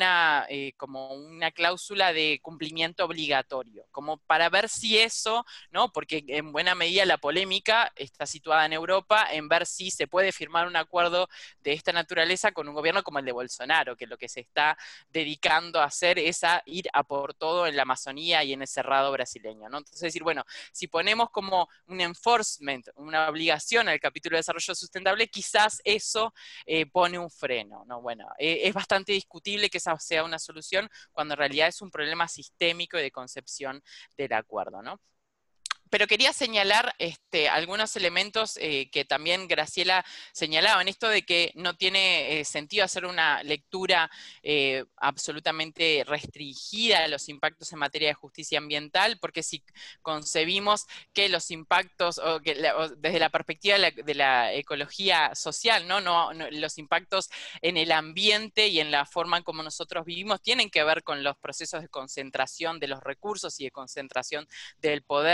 como una cláusula de cumplimiento obligatorio, como para ver si eso, ¿no? Porque en buena medida la polémica está situada en Europa, en ver si se puede firmar un acuerdo de esta naturaleza con un gobierno como el de Bolsonaro, que lo que se está dedicando a hacer es a ir a por todo en la Amazonía y en el Cerrado brasileño, ¿no? Entonces decir, bueno, si ponemos como un enforcement, una obligación al capítulo de desarrollo sustentable, quizás eso pone un freno, ¿no? Bueno, es bastante discutible que esa sea una solución, cuando en realidad es un problema sistémico y de concepción del acuerdo, ¿no? Pero quería señalar algunos elementos que también Graciela señalaba, en esto de que no tiene sentido hacer una lectura absolutamente restringida a los impactos en materia de justicia ambiental, porque si concebimos que los impactos, o desde la perspectiva de la ecología social, ¿no? Los impactos en el ambiente y en la forma en como nosotros vivimos tienen que ver con los procesos de concentración de los recursos y de concentración del poder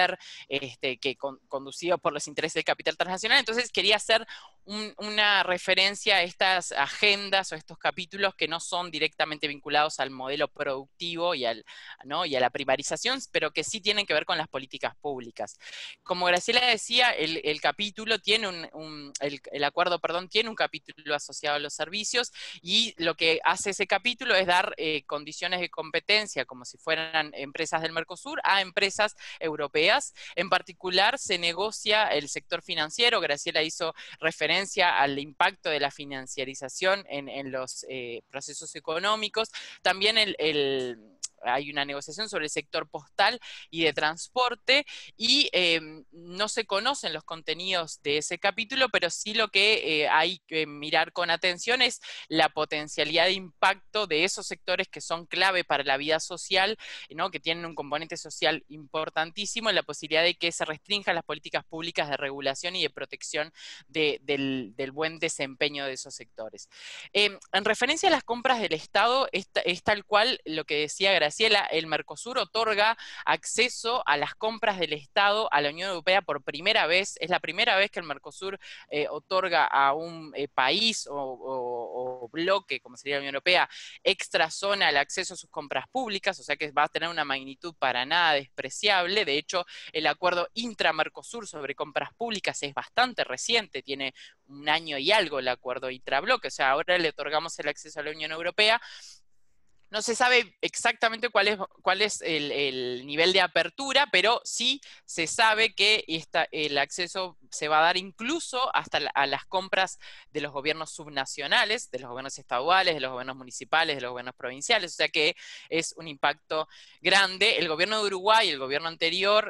conducido por los intereses del capital transnacional. Entonces quería hacer una referencia a estas agendas o estos capítulos que no son directamente vinculados al modelo productivo y, ¿no? y a la primarización, pero que sí tienen que ver con las políticas públicas. Como Graciela decía, el capítulo tiene el acuerdo, perdón, tiene un capítulo asociado a los servicios, y lo que hace ese capítulo es dar condiciones de competencia, como si fueran empresas del Mercosur, a empresas europeas. En particular se negocia el sector financiero. Graciela hizo referencia al impacto de la financiarización en los procesos económicos. También hay una negociación sobre el sector postal y de transporte, y no se conocen los contenidos de ese capítulo, pero sí lo que hay que mirar con atención es la potencialidad de impacto de esos sectores que son clave para la vida social, ¿no? que tienen un componente social importantísimo, la posibilidad de que se restrinjan las políticas públicas de regulación y de protección del buen desempeño de esos sectores. En referencia a las compras del Estado, es tal cual lo que decía Graciela. El Mercosur otorga acceso a las compras del Estado a la Unión Europea por primera vez. Es la primera vez que el Mercosur otorga a un país o bloque, como sería la Unión Europea, extra zona, el acceso a sus compras públicas, o sea que va a tener una magnitud para nada despreciable. De hecho, el acuerdo intra-Mercosur sobre compras públicas es bastante reciente, tiene un año y algo el acuerdo intrabloque, o sea, ahora le otorgamos el acceso a la Unión Europea. No se sabe exactamente cuál es el nivel de apertura, pero sí se sabe que el acceso se va a dar incluso hasta a las compras de los gobiernos subnacionales, de los gobiernos estaduales, de los gobiernos municipales, de los gobiernos provinciales, o sea que es un impacto grande. El gobierno de Uruguay, el gobierno anterior,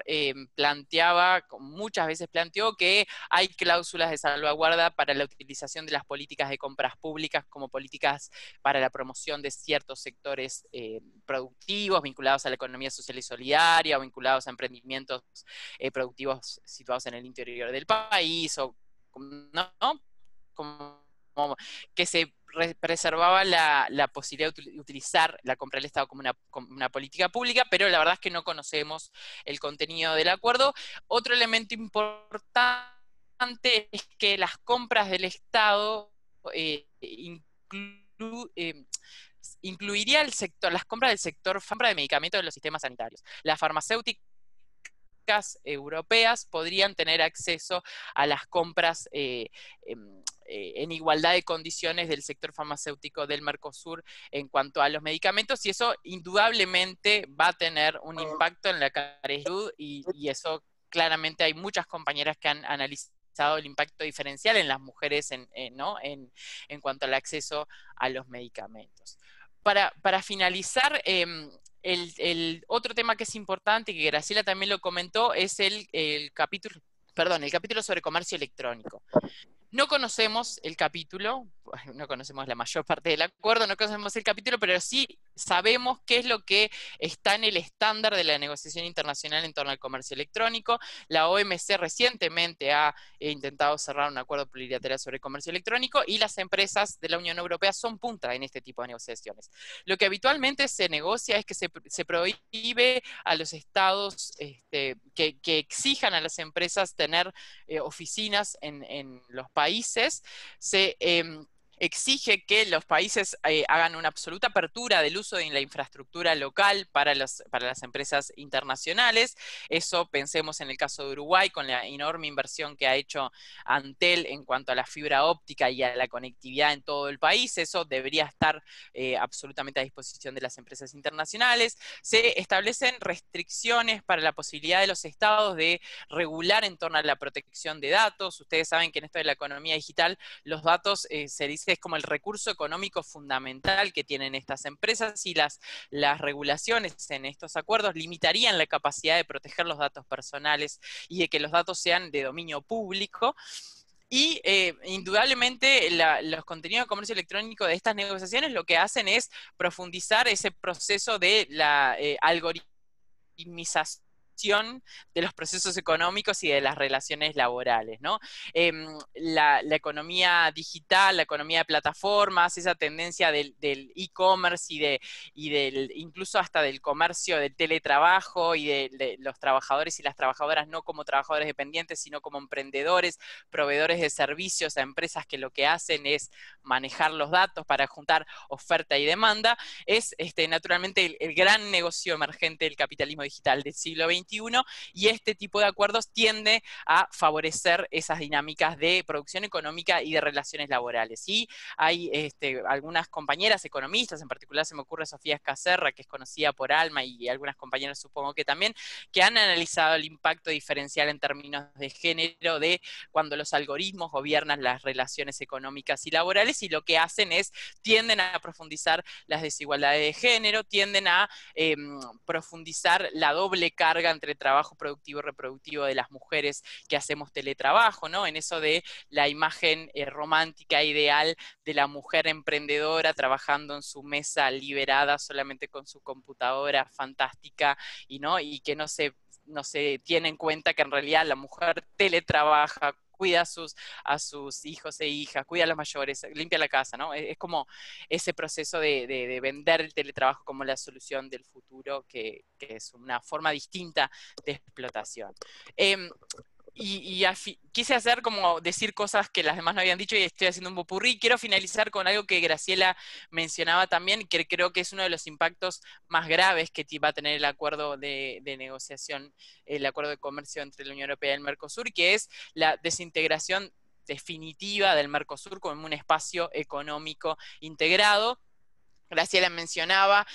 muchas veces planteó que hay cláusulas de salvaguarda para la utilización de las políticas de compras públicas como políticas para la promoción de ciertos sectores productivos vinculados a la economía social y solidaria, o vinculados a emprendimientos productivos situados en el interior del país, o ¿no? Como que se preservaba la posibilidad de utilizar la compra del Estado como una política pública, pero la verdad es que no conocemos el contenido del acuerdo. Otro elemento importante es que las compras del Estado incluiría las compras del sector compra de medicamentos de los sistemas sanitarios. Las farmacéuticas europeas podrían tener acceso a las compras en igualdad de condiciones del sector farmacéutico del Mercosur en cuanto a los medicamentos, y eso indudablemente va a tener un impacto en la calidad de salud, y eso claramente hay muchas compañeras que han analizado el impacto diferencial en las mujeres en cuanto al acceso a los medicamentos. Para finalizar, el otro tema que es importante, que Graciela también lo comentó, es el capítulo sobre comercio electrónico. No conocemos el capítulo, no conocemos la mayor parte del acuerdo, no conocemos el capítulo, pero sí sabemos qué es lo que está en el estándar de la negociación internacional en torno al comercio electrónico. La OMC recientemente ha intentado cerrar un acuerdo plurilateral sobre comercio electrónico, y las empresas de la Unión Europea son punta en este tipo de negociaciones. Lo que habitualmente se negocia es que se prohíbe a los estados que exijan a las empresas tener oficinas en los países. Se exige que los países hagan una absoluta apertura del uso de la infraestructura local para las empresas internacionales. Eso, pensemos en el caso de Uruguay, con la enorme inversión que ha hecho Antel en cuanto a la fibra óptica y a la conectividad en todo el país. Eso debería estar absolutamente a disposición de las empresas internacionales. Se establecen restricciones para la posibilidad de los estados de regular en torno a la protección de datos. Ustedes saben que en esto de la economía digital, los datos se dice es como el recurso económico fundamental que tienen estas empresas, y las regulaciones en estos acuerdos limitarían la capacidad de proteger los datos personales y de que los datos sean de dominio público. Y indudablemente los contenidos de comercio electrónico de estas negociaciones lo que hacen es profundizar ese proceso de la algoritmización de los procesos económicos y de las relaciones laborales, ¿no? La economía digital, la economía de plataformas, esa tendencia del e-commerce y del incluso hasta del comercio del teletrabajo y de los trabajadores y las trabajadoras no como trabajadores dependientes, sino como emprendedores, proveedores de servicios a empresas que lo que hacen es manejar los datos para juntar oferta y demanda, es naturalmente el gran negocio emergente del capitalismo digital del siglo XXI, y este tipo de acuerdos tiende a favorecer esas dinámicas de producción económica y de relaciones laborales. Y hay algunas compañeras economistas, en particular se me ocurre Sofía Escacerra, que es conocida por Alma, y algunas compañeras supongo que también, que han analizado el impacto diferencial en términos de género de cuando los algoritmos gobiernan las relaciones económicas y laborales, y lo que hacen es, tienden a profundizar las desigualdades de género, tienden a profundizar la doble carga entre trabajo productivo y reproductivo de las mujeres que hacemos teletrabajo, ¿no? En eso de la imagen romántica ideal de la mujer emprendedora trabajando en su mesa liberada solamente con su computadora fantástica y que no se tiene en cuenta que en realidad la mujer teletrabaja, cuida a sus hijos e hijas, cuida a los mayores, limpia la casa, ¿no? Es como ese proceso de vender el teletrabajo como la solución del futuro, que es una forma distinta de explotación. Quise hacer como decir cosas que las demás no habían dicho y estoy haciendo un popurrí. Quiero finalizar con algo que Graciela mencionaba también, que creo que es uno de los impactos más graves que va a tener el acuerdo de negociación, el acuerdo de comercio entre la Unión Europea y el Mercosur, que es la desintegración definitiva del Mercosur como un espacio económico integrado. Graciela mencionaba,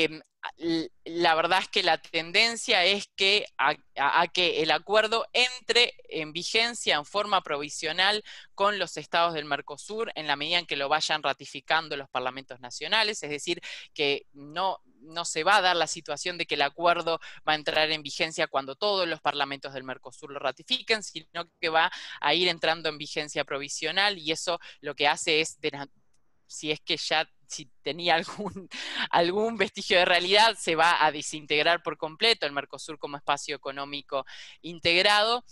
la verdad es que la tendencia es que a que el acuerdo entre en vigencia en forma provisional con los estados del Mercosur en la medida en que lo vayan ratificando los parlamentos nacionales, es decir, que no se va a dar la situación de que el acuerdo va a entrar en vigencia cuando todos los parlamentos del Mercosur lo ratifiquen, sino que va a ir entrando en vigencia provisional, y eso lo que hace es, si es que ya tenía algún vestigio de realidad, se va a desintegrar por completo el Mercosur como espacio económico integrado.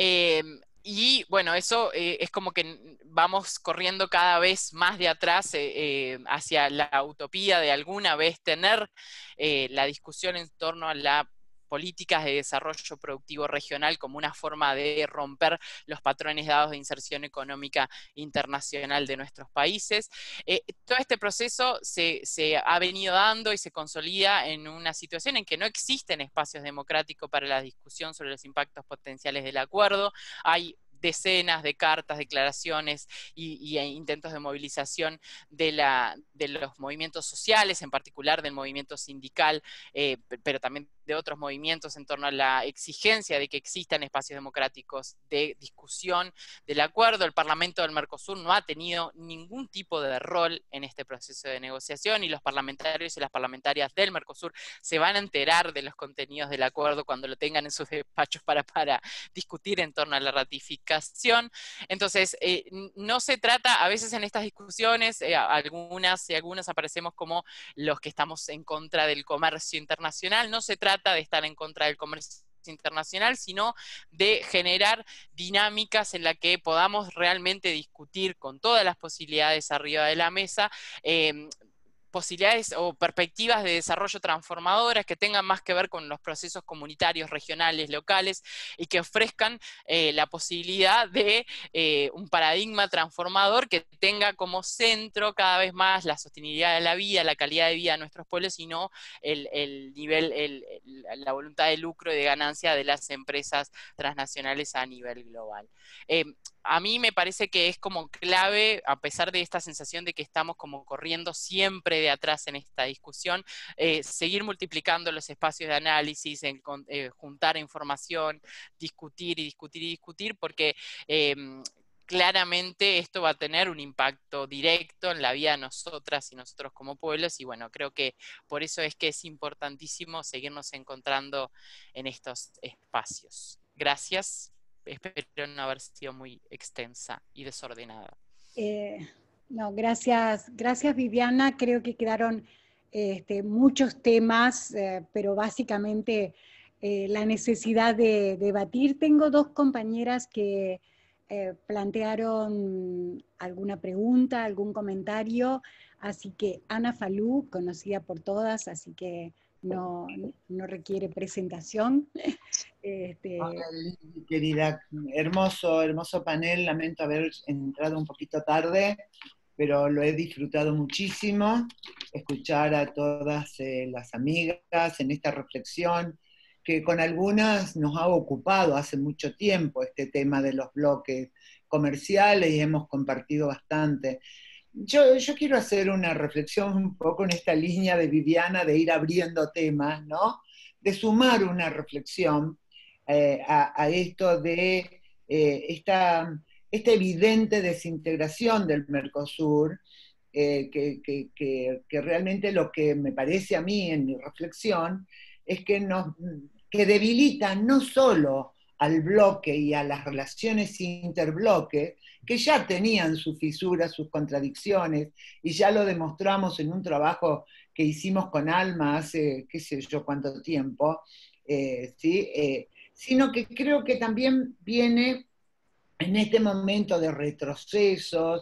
Y bueno, eso es como que vamos corriendo cada vez más de atrás hacia la utopía de alguna vez tener la discusión en torno a la políticas de desarrollo productivo regional como una forma de romper los patrones dados de inserción económica internacional de nuestros países. Todo este proceso se ha venido dando y se consolida en una situación en que no existen espacios democráticos para la discusión sobre los impactos potenciales del acuerdo. Hay decenas de cartas, declaraciones y intentos de movilización de los movimientos sociales, en particular del movimiento sindical, pero también de otros movimientos en torno a la exigencia de que existan espacios democráticos de discusión del acuerdo. El Parlamento del Mercosur no ha tenido ningún tipo de rol en este proceso de negociación, y los parlamentarios y las parlamentarias del Mercosur se van a enterar de los contenidos del acuerdo cuando lo tengan en sus despachos para discutir en torno a la ratificación. Entonces, no se trata, a veces en estas discusiones, algunas y algunos aparecemos como los que estamos en contra del comercio internacional. No se trata de estar en contra del comercio internacional, sino de generar dinámicas en las que podamos realmente discutir con todas las posibilidades arriba de la mesa, posibilidades o perspectivas de desarrollo transformadoras que tengan más que ver con los procesos comunitarios, regionales, locales, y que ofrezcan la posibilidad de un paradigma transformador que tenga como centro cada vez más la sostenibilidad de la vida, la calidad de vida de nuestros pueblos, y no el nivel, la voluntad de lucro y de ganancia de las empresas transnacionales a nivel global. A mí me parece que es como clave, a pesar de esta sensación de que estamos como corriendo siempre de atrás en esta discusión, seguir multiplicando los espacios de análisis, juntar información, discutir y discutir y discutir, porque claramente esto va a tener un impacto directo en la vida de nosotras y nosotros como pueblos, y bueno, creo que por eso es que es importantísimo seguirnos encontrando en estos espacios. Gracias. Espero no haber sido muy extensa y desordenada. No, gracias Viviana. Creo que quedaron muchos temas, pero básicamente la necesidad de debatir. Tengo dos compañeras que plantearon alguna pregunta, algún comentario, así que Ana Falú, conocida por todas, así que no requiere presentación. Hola, Lili, querida, hermoso, hermoso panel, lamento haber entrado un poquito tarde, pero lo he disfrutado muchísimo, escuchar a todas las amigas en esta reflexión, que con algunas nos ha ocupado hace mucho tiempo este tema de los bloques comerciales y hemos compartido bastante. Yo quiero hacer una reflexión un poco en esta línea de Viviana, de ir abriendo temas, ¿no? De sumar una reflexión a esto de esta evidente desintegración del Mercosur, que realmente lo que me parece a mí en mi reflexión es que debilita no solo al bloque y a las relaciones interbloques, que ya tenían sus fisuras, sus contradicciones, y ya lo demostramos en un trabajo que hicimos con Alma hace qué sé yo cuánto tiempo, ¿sí? Sino que creo que también viene en este momento de retrocesos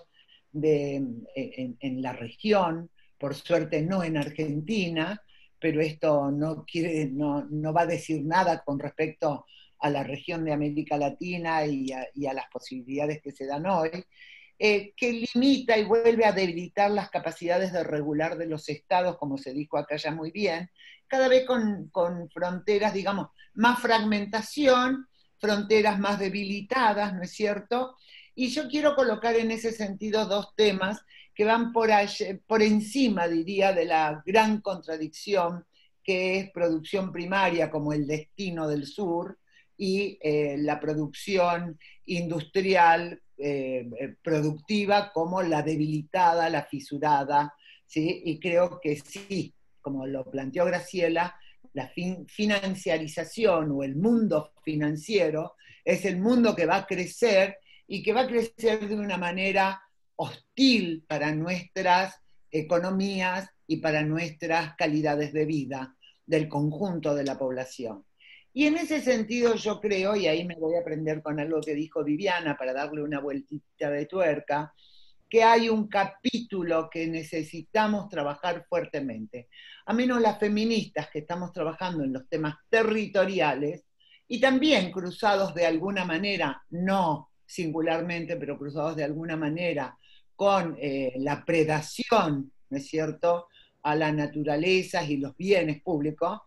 en la región, por suerte no en Argentina, pero esto no va a decir nada con respecto a la región de América Latina y a las posibilidades que se dan hoy, que limita y vuelve a debilitar las capacidades de regular de los estados, como se dijo acá ya muy bien, cada vez con fronteras, digamos, más fragmentación, fronteras más debilitadas, ¿no es cierto? Y yo quiero colocar en ese sentido dos temas que van por encima, diría, de la gran contradicción que es producción primaria como el destino del sur y la producción industrial productiva como la debilitada, la fisurada, ¿sí? Y creo que sí, como lo planteó Graciela, la financiarización o el mundo financiero es el mundo que va a crecer y que va a crecer de una manera hostil para nuestras economías y para nuestras calidades de vida del conjunto de la población. Y en ese sentido yo creo, y ahí me voy a prender con algo que dijo Viviana para darle una vueltita de tuerca, que hay un capítulo que necesitamos trabajar fuertemente. A menos las feministas que estamos trabajando en los temas territoriales y también cruzados de alguna manera, no singularmente, pero cruzados de alguna manera con la predación, ¿no es cierto?, a la naturaleza y los bienes públicos,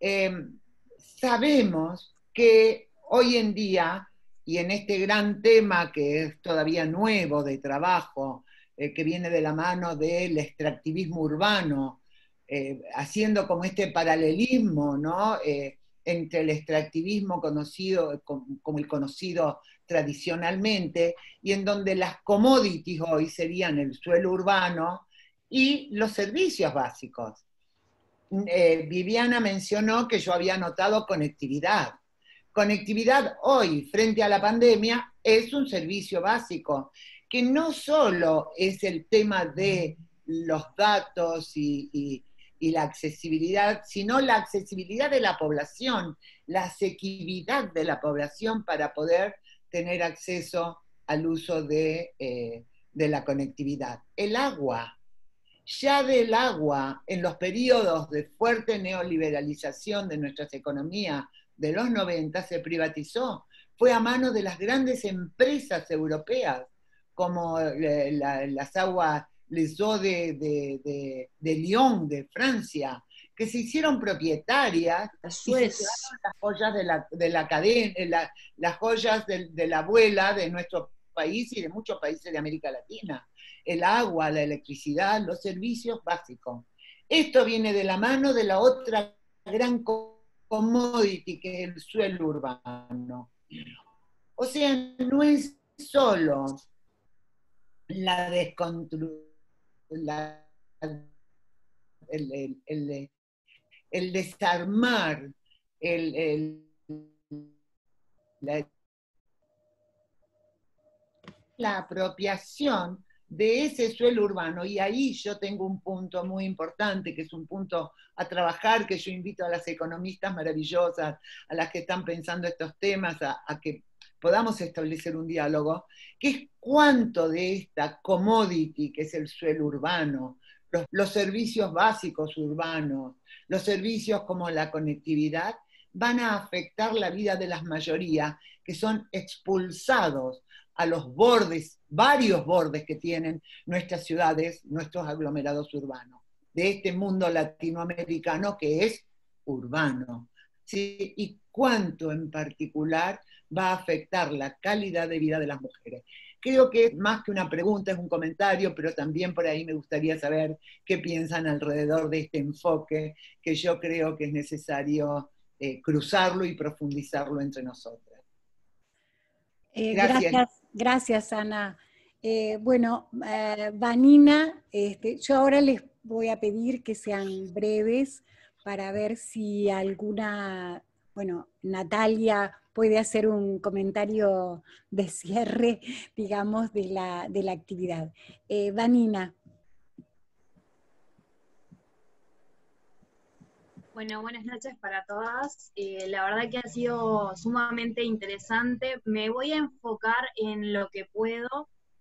sabemos que hoy en día, y en este gran tema que es todavía nuevo de trabajo, que viene de la mano del extractivismo urbano, haciendo como este paralelismo, ¿no? Entre el extractivismo conocido como el conocido tradicionalmente, y en donde las commodities hoy serían el suelo urbano y los servicios básicos. Viviana mencionó que yo había notado conectividad. Conectividad hoy, frente a la pandemia, es un servicio básico, que no solo es el tema de los datos y la accesibilidad, sino la accesibilidad de la población, la asequibilidad de la población para poder tener acceso al uso de la conectividad. El agua. Ya del agua, en los periodos de fuerte neoliberalización de nuestras economías de los 90, se privatizó. Fue a mano de las grandes empresas europeas, como las aguas Les Eaux de Lyon, de Francia, que se hicieron propietarias y se llevaron las joyas de la cadena, las joyas de la abuela de nuestro país y de muchos países de América Latina. El agua, la electricidad, los servicios básicos. Esto viene de la mano de la otra gran commodity que es el suelo urbano. O sea, no es solo la el desarmar la apropiación de ese suelo urbano, y ahí yo tengo un punto muy importante, que es un punto a trabajar, que yo invito a las economistas maravillosas, a las que están pensando estos temas, a que podamos establecer un diálogo, que es cuánto de esta commodity que es el suelo urbano, los servicios básicos urbanos, los servicios como la conectividad, van a afectar la vida de las mayorías, que son expulsados a los bordes, varios bordes que tienen nuestras ciudades, nuestros aglomerados urbanos, de este mundo latinoamericano que es urbano. ¿Sí? Y cuánto en particular va a afectar la calidad de vida de las mujeres. Creo que más que una pregunta es un comentario, pero también por ahí me gustaría saber qué piensan alrededor de este enfoque, que yo creo que es necesario cruzarlo y profundizarlo entre nosotras. Gracias, Ana. Bueno, Vanina, yo ahora les voy a pedir que sean breves para ver si alguna, bueno, Natalia puede hacer un comentario de cierre, digamos, de la actividad. Vanina. Bueno, buenas noches para todas. La verdad que ha sido sumamente interesante. Me voy a enfocar en lo que puedo.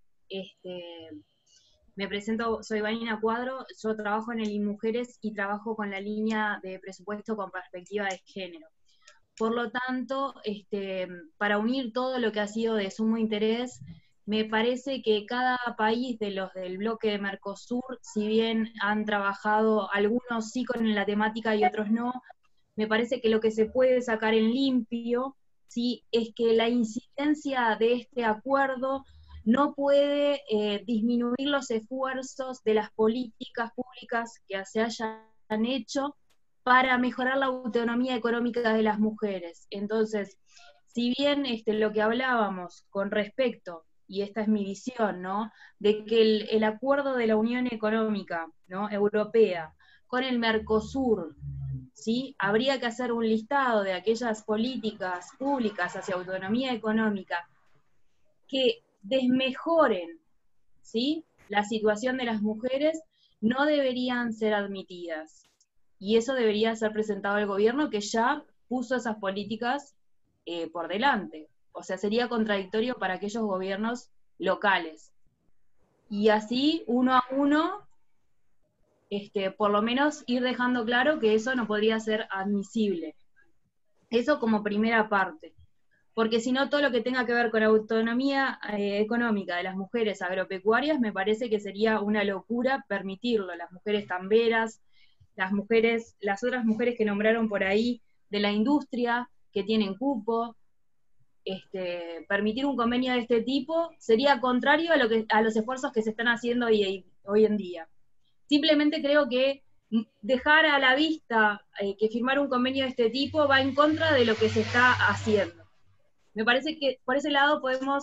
Me presento, soy Vanina Cuadro, yo trabajo en el InMujeres y trabajo con la línea de presupuesto con perspectiva de género. Por lo tanto, para unir todo lo que ha sido de sumo interés, me parece que cada país de los del bloque de Mercosur, si bien han trabajado algunos sí con la temática y otros no, me parece que lo que se puede sacar en limpio, ¿sí?, es que la incidencia de este acuerdo no puede disminuir los esfuerzos de las políticas públicas que se hayan hecho para mejorar la autonomía económica de las mujeres. Entonces, si bien lo que hablábamos con respecto, y esta es mi visión, ¿no?, de que el acuerdo de la Unión Económica, ¿no?, Europea con el Mercosur, ¿sí?, habría que hacer un listado de aquellas políticas públicas hacia autonomía económica que desmejoren, ¿sí?, la situación de las mujeres, no deberían ser admitidas. Y eso debería ser presentado al gobierno, que ya puso esas políticas por delante. O sea, sería contradictorio para aquellos gobiernos locales. Y así, uno a uno, por lo menos ir dejando claro que eso no podría ser admisible. Eso como primera parte. Porque si no, todo lo que tenga que ver con autonomía económica de las mujeres agropecuarias, me parece que sería una locura permitirlo. Las mujeres tamberas, las otras mujeres que nombraron por ahí de la industria, que tienen cupo, permitir un convenio de este tipo sería contrario a los esfuerzos que se están haciendo hoy en día. Simplemente creo que dejar a la vista que firmar un convenio de este tipo va en contra de lo que se está haciendo. Me parece que por ese lado podemos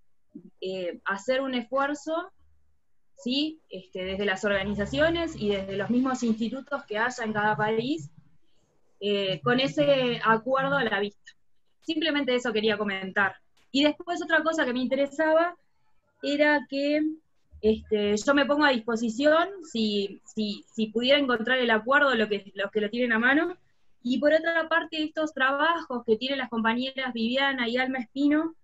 hacer un esfuerzo, ¿sí?, desde las organizaciones y desde los mismos institutos que haya en cada país, con ese acuerdo a la vista. Simplemente eso quería comentar. Y después otra cosa que me interesaba era que yo me pongo a disposición, si pudiera encontrar el acuerdo, los que lo tienen a mano. Y por otra parte, estos trabajos que tienen las compañeras Viviana y Alma Espino,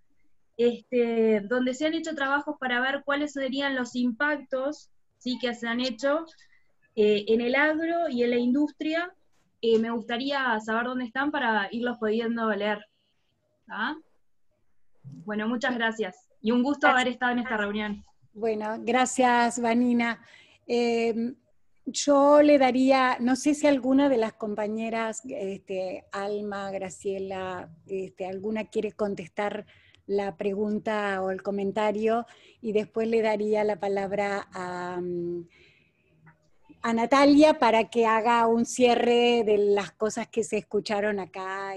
donde se han hecho trabajos para ver cuáles serían los impactos, ¿sí?, que se han hecho en el agro y en la industria. Me gustaría saber dónde están para irlos pudiendo leer. ¿Ah? Bueno, muchas gracias. Y un gusto haber estado en esta reunión. Bueno, gracias, Vanina. Yo le daría, no sé si alguna de las compañeras, Alma, Graciela, alguna quiere contestar la pregunta o el comentario, y después le daría la palabra a Natalia para que haga un cierre de las cosas que se escucharon acá.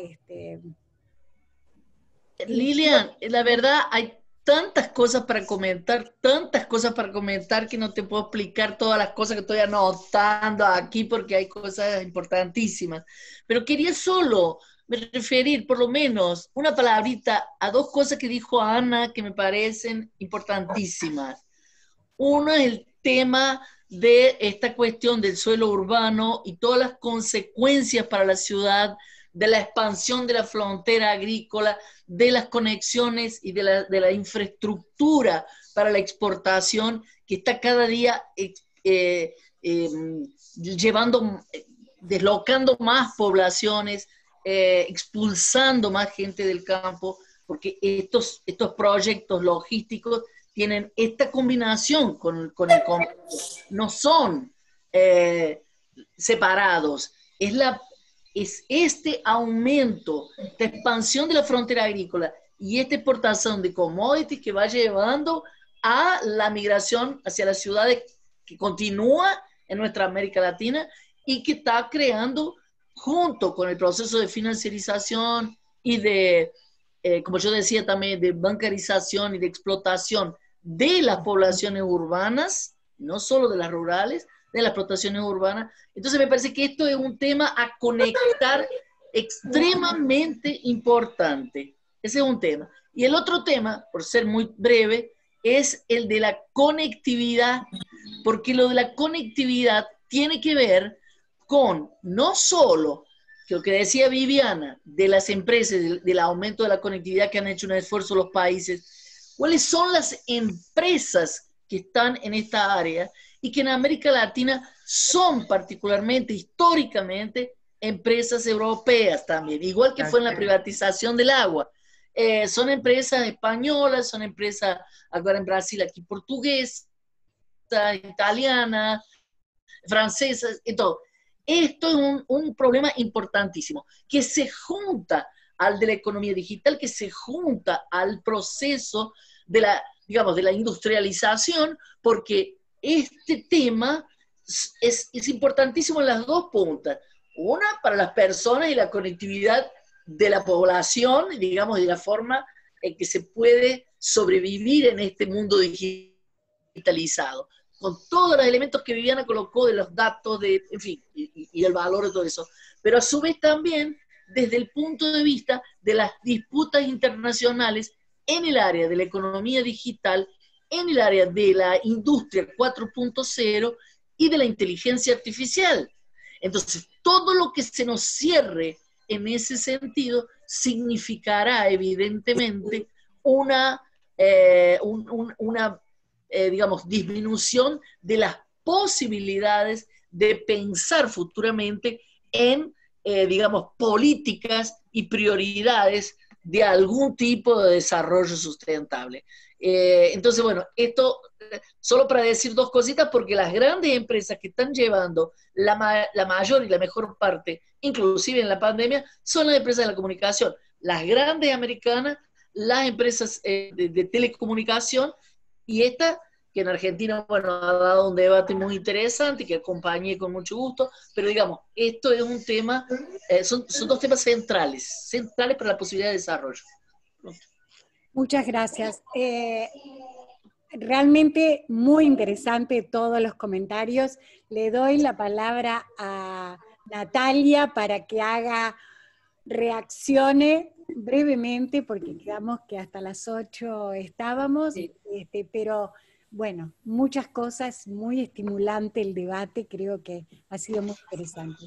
Lilian, la verdad hay tantas cosas para comentar que no te puedo explicar todas las cosas que estoy anotando aquí porque hay cosas importantísimas. Pero quería solo referir por lo menos una palabrita a dos cosas que dijo Ana que me parecen importantísimas. Uno es el tema de esta cuestión del suelo urbano y todas las consecuencias para la ciudad, de la expansión de la frontera agrícola, de las conexiones y de la infraestructura para la exportación que está cada día deslocando más poblaciones, expulsando más gente del campo, porque estos proyectos logísticos tienen esta combinación con el comercio. No son separados. Es este aumento, esta expansión de la frontera agrícola y esta exportación de commodities que va llevando a la migración hacia las ciudades que continúa en nuestra América Latina y que está creando, junto con el proceso de financiarización y de, como yo decía también, de bancarización y de explotación de las poblaciones urbanas, no solo de las rurales, de las explotaciones urbanas. Entonces me parece que esto es un tema a conectar extremadamente importante. Ese es un tema. Y el otro tema, por ser muy breve, es el de la conectividad, porque lo de la conectividad tiene que ver con no solo lo que decía Viviana, de las empresas, del aumento de la conectividad que han hecho un esfuerzo los países, cuáles son las empresas que están en esta área y que en América Latina son particularmente, históricamente, empresas europeas también, igual que fue en la privatización del agua. Son empresas españolas, son empresas, ahora en Brasil, aquí portuguesa, italiana, francesa, y todo. Esto es un problema importantísimo, que se junta al de la economía digital, que se junta al proceso de la, digamos, de la industrialización, porque este tema es importantísimo en las dos puntas. Una, para las personas y la conectividad de la población, digamos, de la forma en que se puede sobrevivir en este mundo digitalizado, con todos los elementos que Viviana colocó de los datos, en fin, y el valor de todo eso. Pero a su vez también desde el punto de vista de las disputas internacionales en el área de la economía digital, en el área de la industria 4.0 y de la inteligencia artificial. Entonces, todo lo que se nos cierre en ese sentido significará evidentemente una digamos, disminución de las posibilidades de pensar futuramente en, digamos, políticas y prioridades de algún tipo de desarrollo sustentable. Entonces, bueno, esto solo para decir dos cositas, porque las grandes empresas que están llevando la mayor y la mejor parte, inclusive en la pandemia, son las empresas de la comunicación. Las grandes americanas, las empresas de telecomunicación, y esta, que en Argentina, bueno, ha dado un debate muy interesante, que acompañé con mucho gusto, pero digamos, esto es un tema, son dos temas centrales para la posibilidad de desarrollo. Muchas gracias. Realmente muy interesante todos los comentarios. Le doy la palabra a Natalia para que reaccione brevemente, porque quedamos que hasta las 8 estábamos, sí. Pero bueno, muchas cosas, muy estimulante el debate, creo que ha sido muy interesante.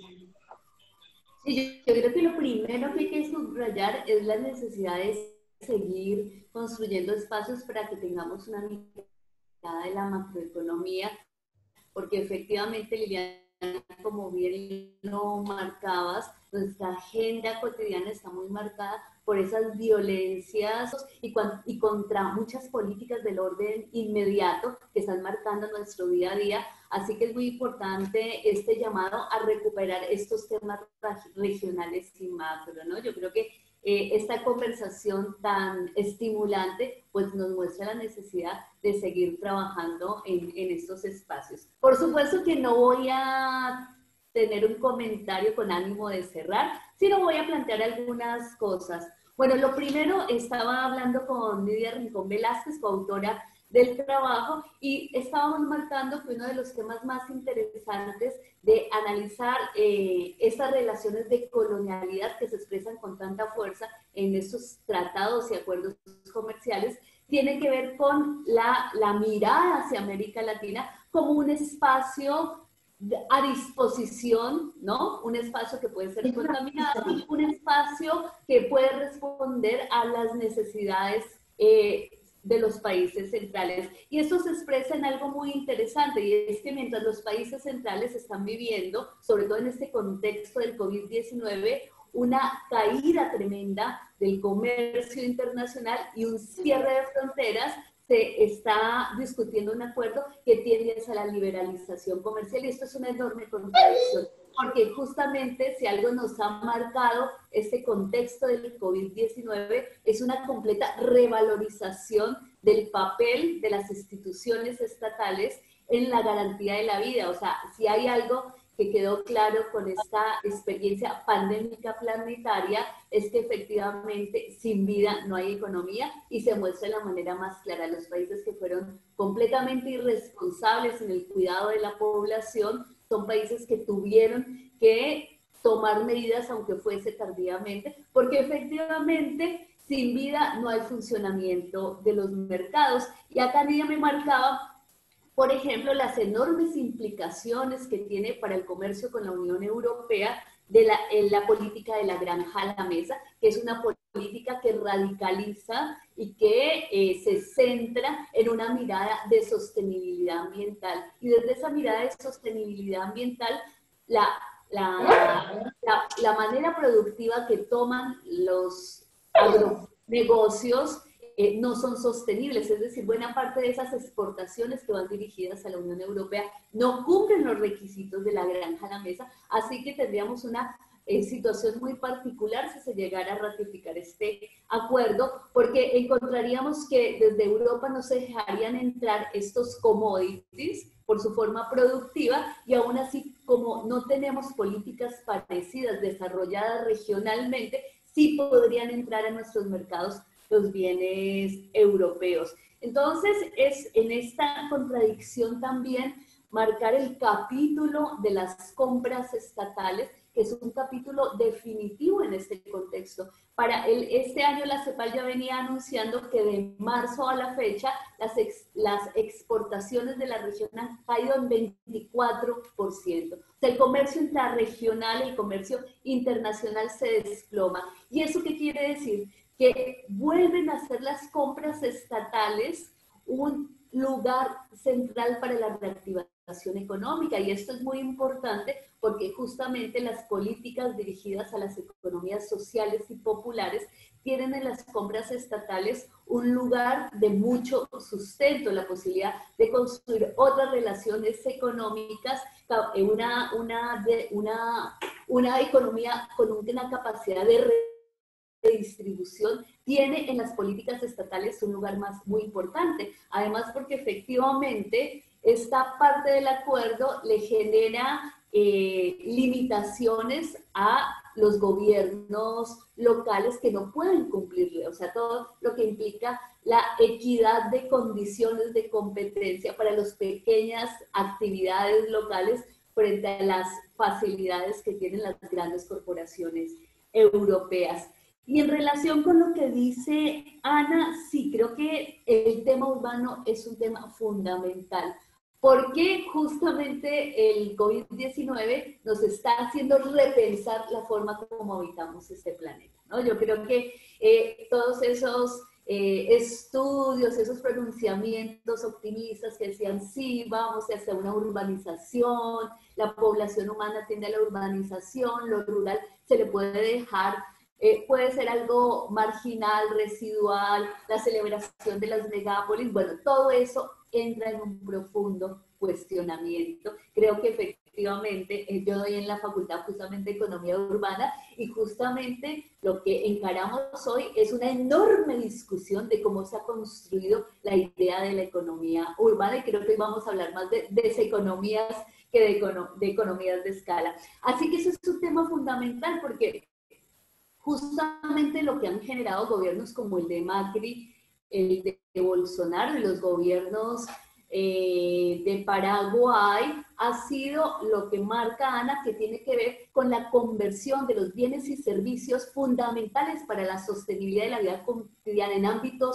Sí, yo creo que lo primero que hay que subrayar es la necesidad de seguir construyendo espacios para que tengamos una mirada de la macroeconomía, porque efectivamente, Liliana, como bien lo marcabas, nuestra agenda cotidiana está muy marcada por esas violencias y contra muchas políticas del orden inmediato que están marcando nuestro día a día. Así que es muy importante este llamado a recuperar estos temas regionales y macro, ¿no? Yo creo que esta conversación tan estimulante pues nos muestra la necesidad de seguir trabajando en estos espacios. Por supuesto que no voy a tener un comentario con ánimo de cerrar, sino voy a plantear algunas cosas. Bueno, lo primero, estaba hablando con Lidia Rincón Velázquez, coautora del trabajo, y estábamos marcando que uno de los temas más interesantes de analizar estas relaciones de colonialidad que se expresan con tanta fuerza en estos tratados y acuerdos comerciales tiene que ver con la mirada hacia América Latina como un espacio a disposición, ¿no? Un espacio que puede ser contaminado, un espacio que puede responder a las necesidades de los países centrales. Y esto se expresa en algo muy interesante, y es que mientras los países centrales están viviendo, sobre todo en este contexto del COVID-19, una caída tremenda del comercio internacional y un cierre de fronteras, se está discutiendo un acuerdo que tiende hacia la liberalización comercial, y esto es una enorme contradicción, porque justamente si algo nos ha marcado este contexto del COVID-19 es una completa revalorización del papel de las instituciones estatales en la garantía de la vida. O sea, si hay algo que quedó claro con esta experiencia pandémica planetaria, es que efectivamente sin vida no hay economía, y se muestra de la manera más clara. Los países que fueron completamente irresponsables en el cuidado de la población son países que tuvieron que tomar medidas, aunque fuese tardíamente, porque efectivamente sin vida no hay funcionamiento de los mercados. Y acá Nidia me marcaba, por ejemplo, las enormes implicaciones que tiene para el comercio con la Unión Europea en la política de la granja a la mesa, que es una política que radicaliza y que se centra en una mirada de sostenibilidad ambiental. Y desde esa mirada de sostenibilidad ambiental, la manera productiva que toman los agronegocios no son sostenibles, es decir, buena parte de esas exportaciones que van dirigidas a la Unión Europea no cumplen los requisitos de la granja a la mesa, así que tendríamos una situación muy particular si se llegara a ratificar este acuerdo, porque encontraríamos que desde Europa no se dejarían entrar estos commodities por su forma productiva, y aún así, como no tenemos políticas parecidas desarrolladas regionalmente, sí podrían entrar a nuestros mercados los bienes europeos. Entonces, es en esta contradicción también marcar el capítulo de las compras estatales, que es un capítulo definitivo en este contexto. Para este año la CEPAL ya venía anunciando que de marzo a la fecha las exportaciones de la región han caído en 24%. O sea, el comercio intrarregional, el comercio internacional se desploma. ¿Y eso qué quiere decir? Que vuelven a ser las compras estatales un lugar central para la reactivación económica, y esto es muy importante porque justamente las políticas dirigidas a las economías sociales y populares tienen en las compras estatales un lugar de mucho sustento, la posibilidad de construir otras relaciones económicas, una economía con una capacidad de distribución tiene en las políticas estatales un lugar muy importante. Además, porque efectivamente esta parte del acuerdo le genera limitaciones a los gobiernos locales que no pueden cumplirle, o sea, todo lo que implica la equidad de condiciones de competencia para las pequeñas actividades locales frente a las facilidades que tienen las grandes corporaciones europeas. Y en relación con lo que dice Ana, sí, creo que el tema urbano es un tema fundamental, porque justamente el COVID-19 nos está haciendo repensar la forma como habitamos este planeta, ¿no? Yo creo que todos esos estudios, esos pronunciamientos optimistas que decían, sí, vamos hacia una urbanización, la población humana tiende a la urbanización, lo rural se le puede dejar, puede ser algo marginal, residual, la celebración de las megápolis, bueno, todo eso entra en un profundo cuestionamiento. Creo que efectivamente, yo doy en la facultad justamente Economía Urbana, y justamente lo que encaramos hoy es una enorme discusión de cómo se ha construido la idea de la economía urbana, y creo que hoy vamos a hablar más de deseconomías que de economías de escala. Así que eso es un tema fundamental, porque justamente lo que han generado gobiernos como el de Macri, el de Bolsonaro y los gobiernos de Paraguay ha sido lo que marca Ana, que tiene que ver con la conversión de los bienes y servicios fundamentales para la sostenibilidad de la vida cotidiana en ámbitos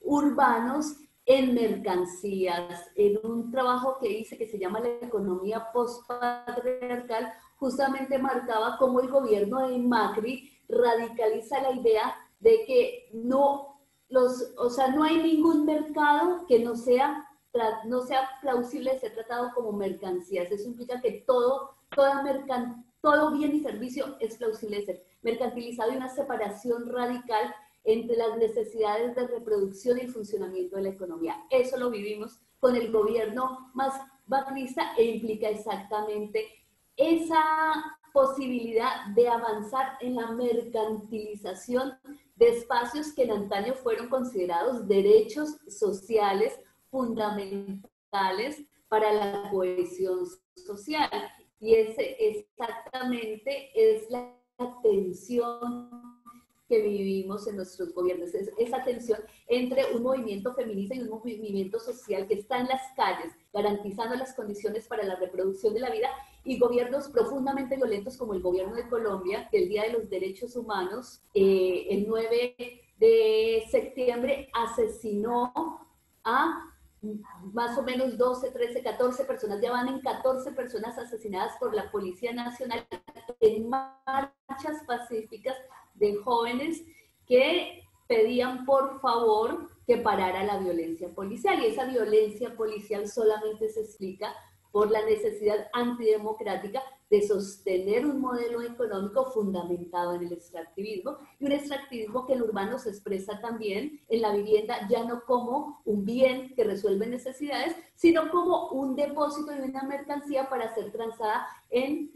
urbanos en mercancías, en un trabajo que hice que se llama la economía postpatriarcal, justamente marcaba cómo el gobierno de Macri radicaliza la idea de que no hay ningún mercado que no sea plausible de ser tratado como mercancías. Eso implica que todo bien y servicio es plausible de ser mercantilizado, y una separación radical entre las necesidades de reproducción y el funcionamiento de la economía. Eso lo vivimos con el gobierno más macrista, e implica exactamente esa posibilidad de avanzar en la mercantilización de espacios que en antaño fueron considerados derechos sociales fundamentales para la cohesión social. Y ese exactamente es la tensión que vivimos en nuestros gobiernos, es esa tensión entre un movimiento feminista y un movimiento social que está en las calles garantizando las condiciones para la reproducción de la vida, y gobiernos profundamente violentos como el gobierno de Colombia, que el Día de los Derechos Humanos, el 9 de septiembre, asesinó a más o menos 12, 13, 14 personas, ya van en 14 personas asesinadas por la Policía Nacional en marchas pacíficas de jóvenes que pedían por favor que parara la violencia policial, y esa violencia policial solamente se explica por la necesidad antidemocrática de sostener un modelo económico fundamentado en el extractivismo, y un extractivismo que en urbano se expresa también en la vivienda, ya no como un bien que resuelve necesidades, sino como un depósito de una mercancía para ser transada en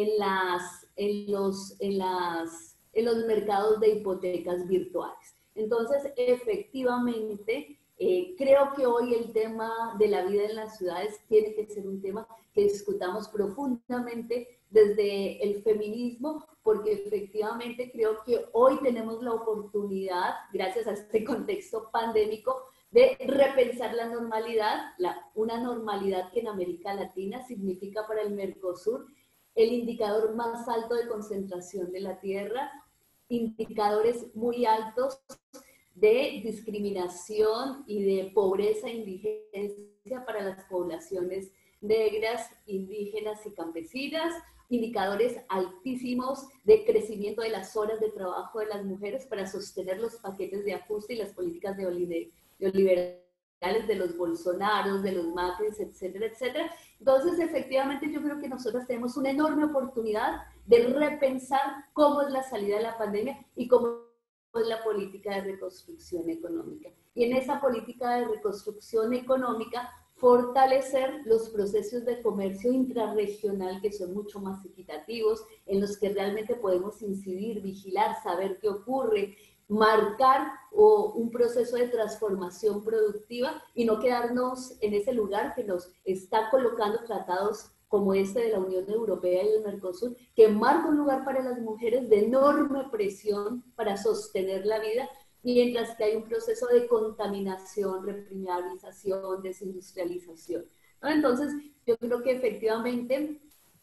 los mercados de hipotecas virtuales. Entonces, efectivamente, creo que hoy el tema de la vida en las ciudades tiene que ser un tema que discutamos profundamente desde el feminismo, porque efectivamente creo que hoy tenemos la oportunidad, gracias a este contexto pandémico, de repensar la normalidad, una normalidad que en América Latina significa para el Mercosur el indicador más alto de concentración de la tierra, indicadores muy altos de discriminación y de pobreza e indigencia para las poblaciones negras, indígenas y campesinas, indicadores altísimos de crecimiento de las horas de trabajo de las mujeres para sostener los paquetes de ajuste y las políticas neoliberales de los Bolsonaros, de los Macris, etcétera, etcétera. Entonces, efectivamente, yo creo que nosotros tenemos una enorme oportunidad de repensar cómo es la salida de la pandemia y cómo es la política de reconstrucción económica. Y en esa política de reconstrucción económica, fortalecer los procesos de comercio intrarregional, que son mucho más equitativos, en los que realmente podemos incidir, vigilar, saber qué ocurre, marcar un proceso de transformación productiva, y no quedarnos en ese lugar que nos está colocando tratados como este de la Unión Europea y del Mercosur, que marca un lugar para las mujeres de enorme presión para sostener la vida, mientras que hay un proceso de contaminación, reprimarización, desindustrialización, ¿no? Entonces, yo creo que efectivamente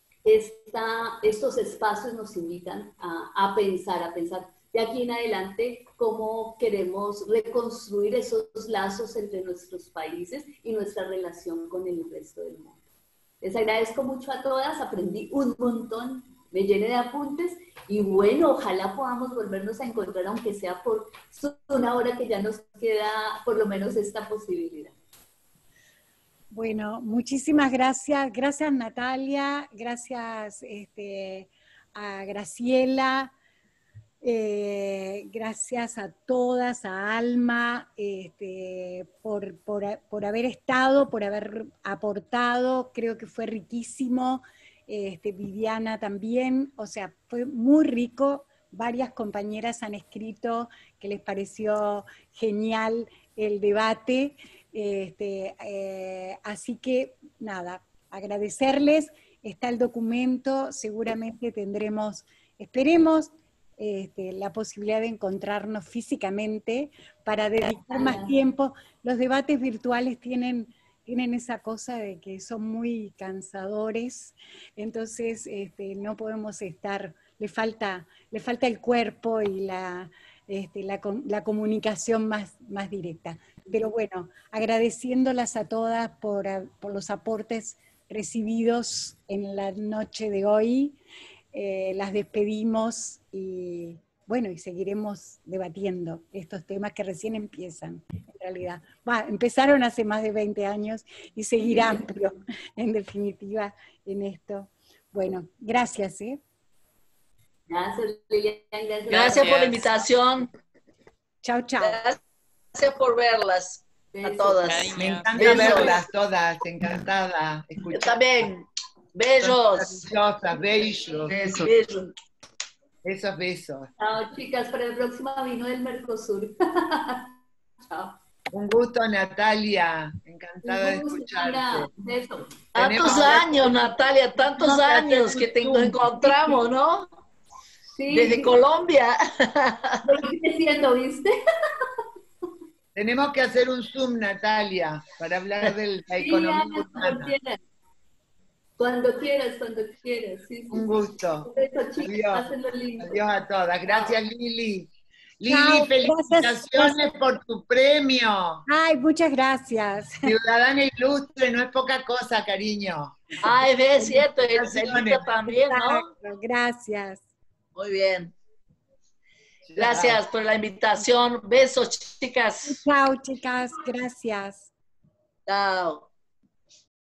estos espacios nos invitan a pensar de aquí en adelante cómo queremos reconstruir esos lazos entre nuestros países y nuestra relación con el resto del mundo. Les agradezco mucho a todas, aprendí un montón, me llené de apuntes, y bueno, ojalá podamos volvernos a encontrar, aunque sea por una hora, que ya nos queda por lo menos esta posibilidad. Bueno, muchísimas gracias. Gracias, Natalia. Gracias a Graciela. Gracias a todas, a Alma, por haber estado, por haber aportado. Creo que fue riquísimo. Viviana también, o sea, fue muy rico. Varias compañeras han escrito que les pareció genial el debate. Así que, nada, agradecerles. Está el documento, seguramente tendremos, esperemos, la posibilidad de encontrarnos físicamente para dedicar más tiempo. Los debates virtuales tienen esa cosa de que son muy cansadores, entonces no podemos estar, le falta el cuerpo y la comunicación más directa. Pero bueno, agradeciéndolas a todas por los aportes recibidos en la noche de hoy, las despedimos y bueno, y seguiremos debatiendo estos temas que recién empiezan, en realidad. Empezaron hace más de 20 años y seguirán, pero en definitiva, en esto. Bueno, gracias, Gracias, Lilian. Gracias por la invitación. Chao, chao. Gracias por verlas a todas. Cariños. Me encanta Besos. verlas todas, encantada. Yo también. Bellos. Maravillosas, bellos. Besos. Esos besos. Chao, chicas, para el próximo vino del Mercosur. Chao. Un gusto, Natalia. Encantada de Un gusto, escucharte. Ana. Beso. Tantos años, Natalia, tantos años que te encontramos, ¿no? Sí. Desde Colombia. Voy creciendo, ¿viste? Tenemos que hacer un Zoom, Natalia, para hablar de la Sí, economía Ana, cuando urbana. quieras. Cuando quieras, cuando quieras. Sí, sí. Un gusto. Un beso, chicas. Adiós. Pásenlo lindo. Adiós a todas. Gracias, Lili. Chao, Lili, felicitaciones por tu premio. Ay, muchas gracias. Ciudadana ilustre, no es poca cosa, cariño. Ay, es cierto, Elita también, ¿no? Exacto, gracias. Muy bien. Gracias por la invitación. Besos, chicas. Chao, chicas, gracias. Chao.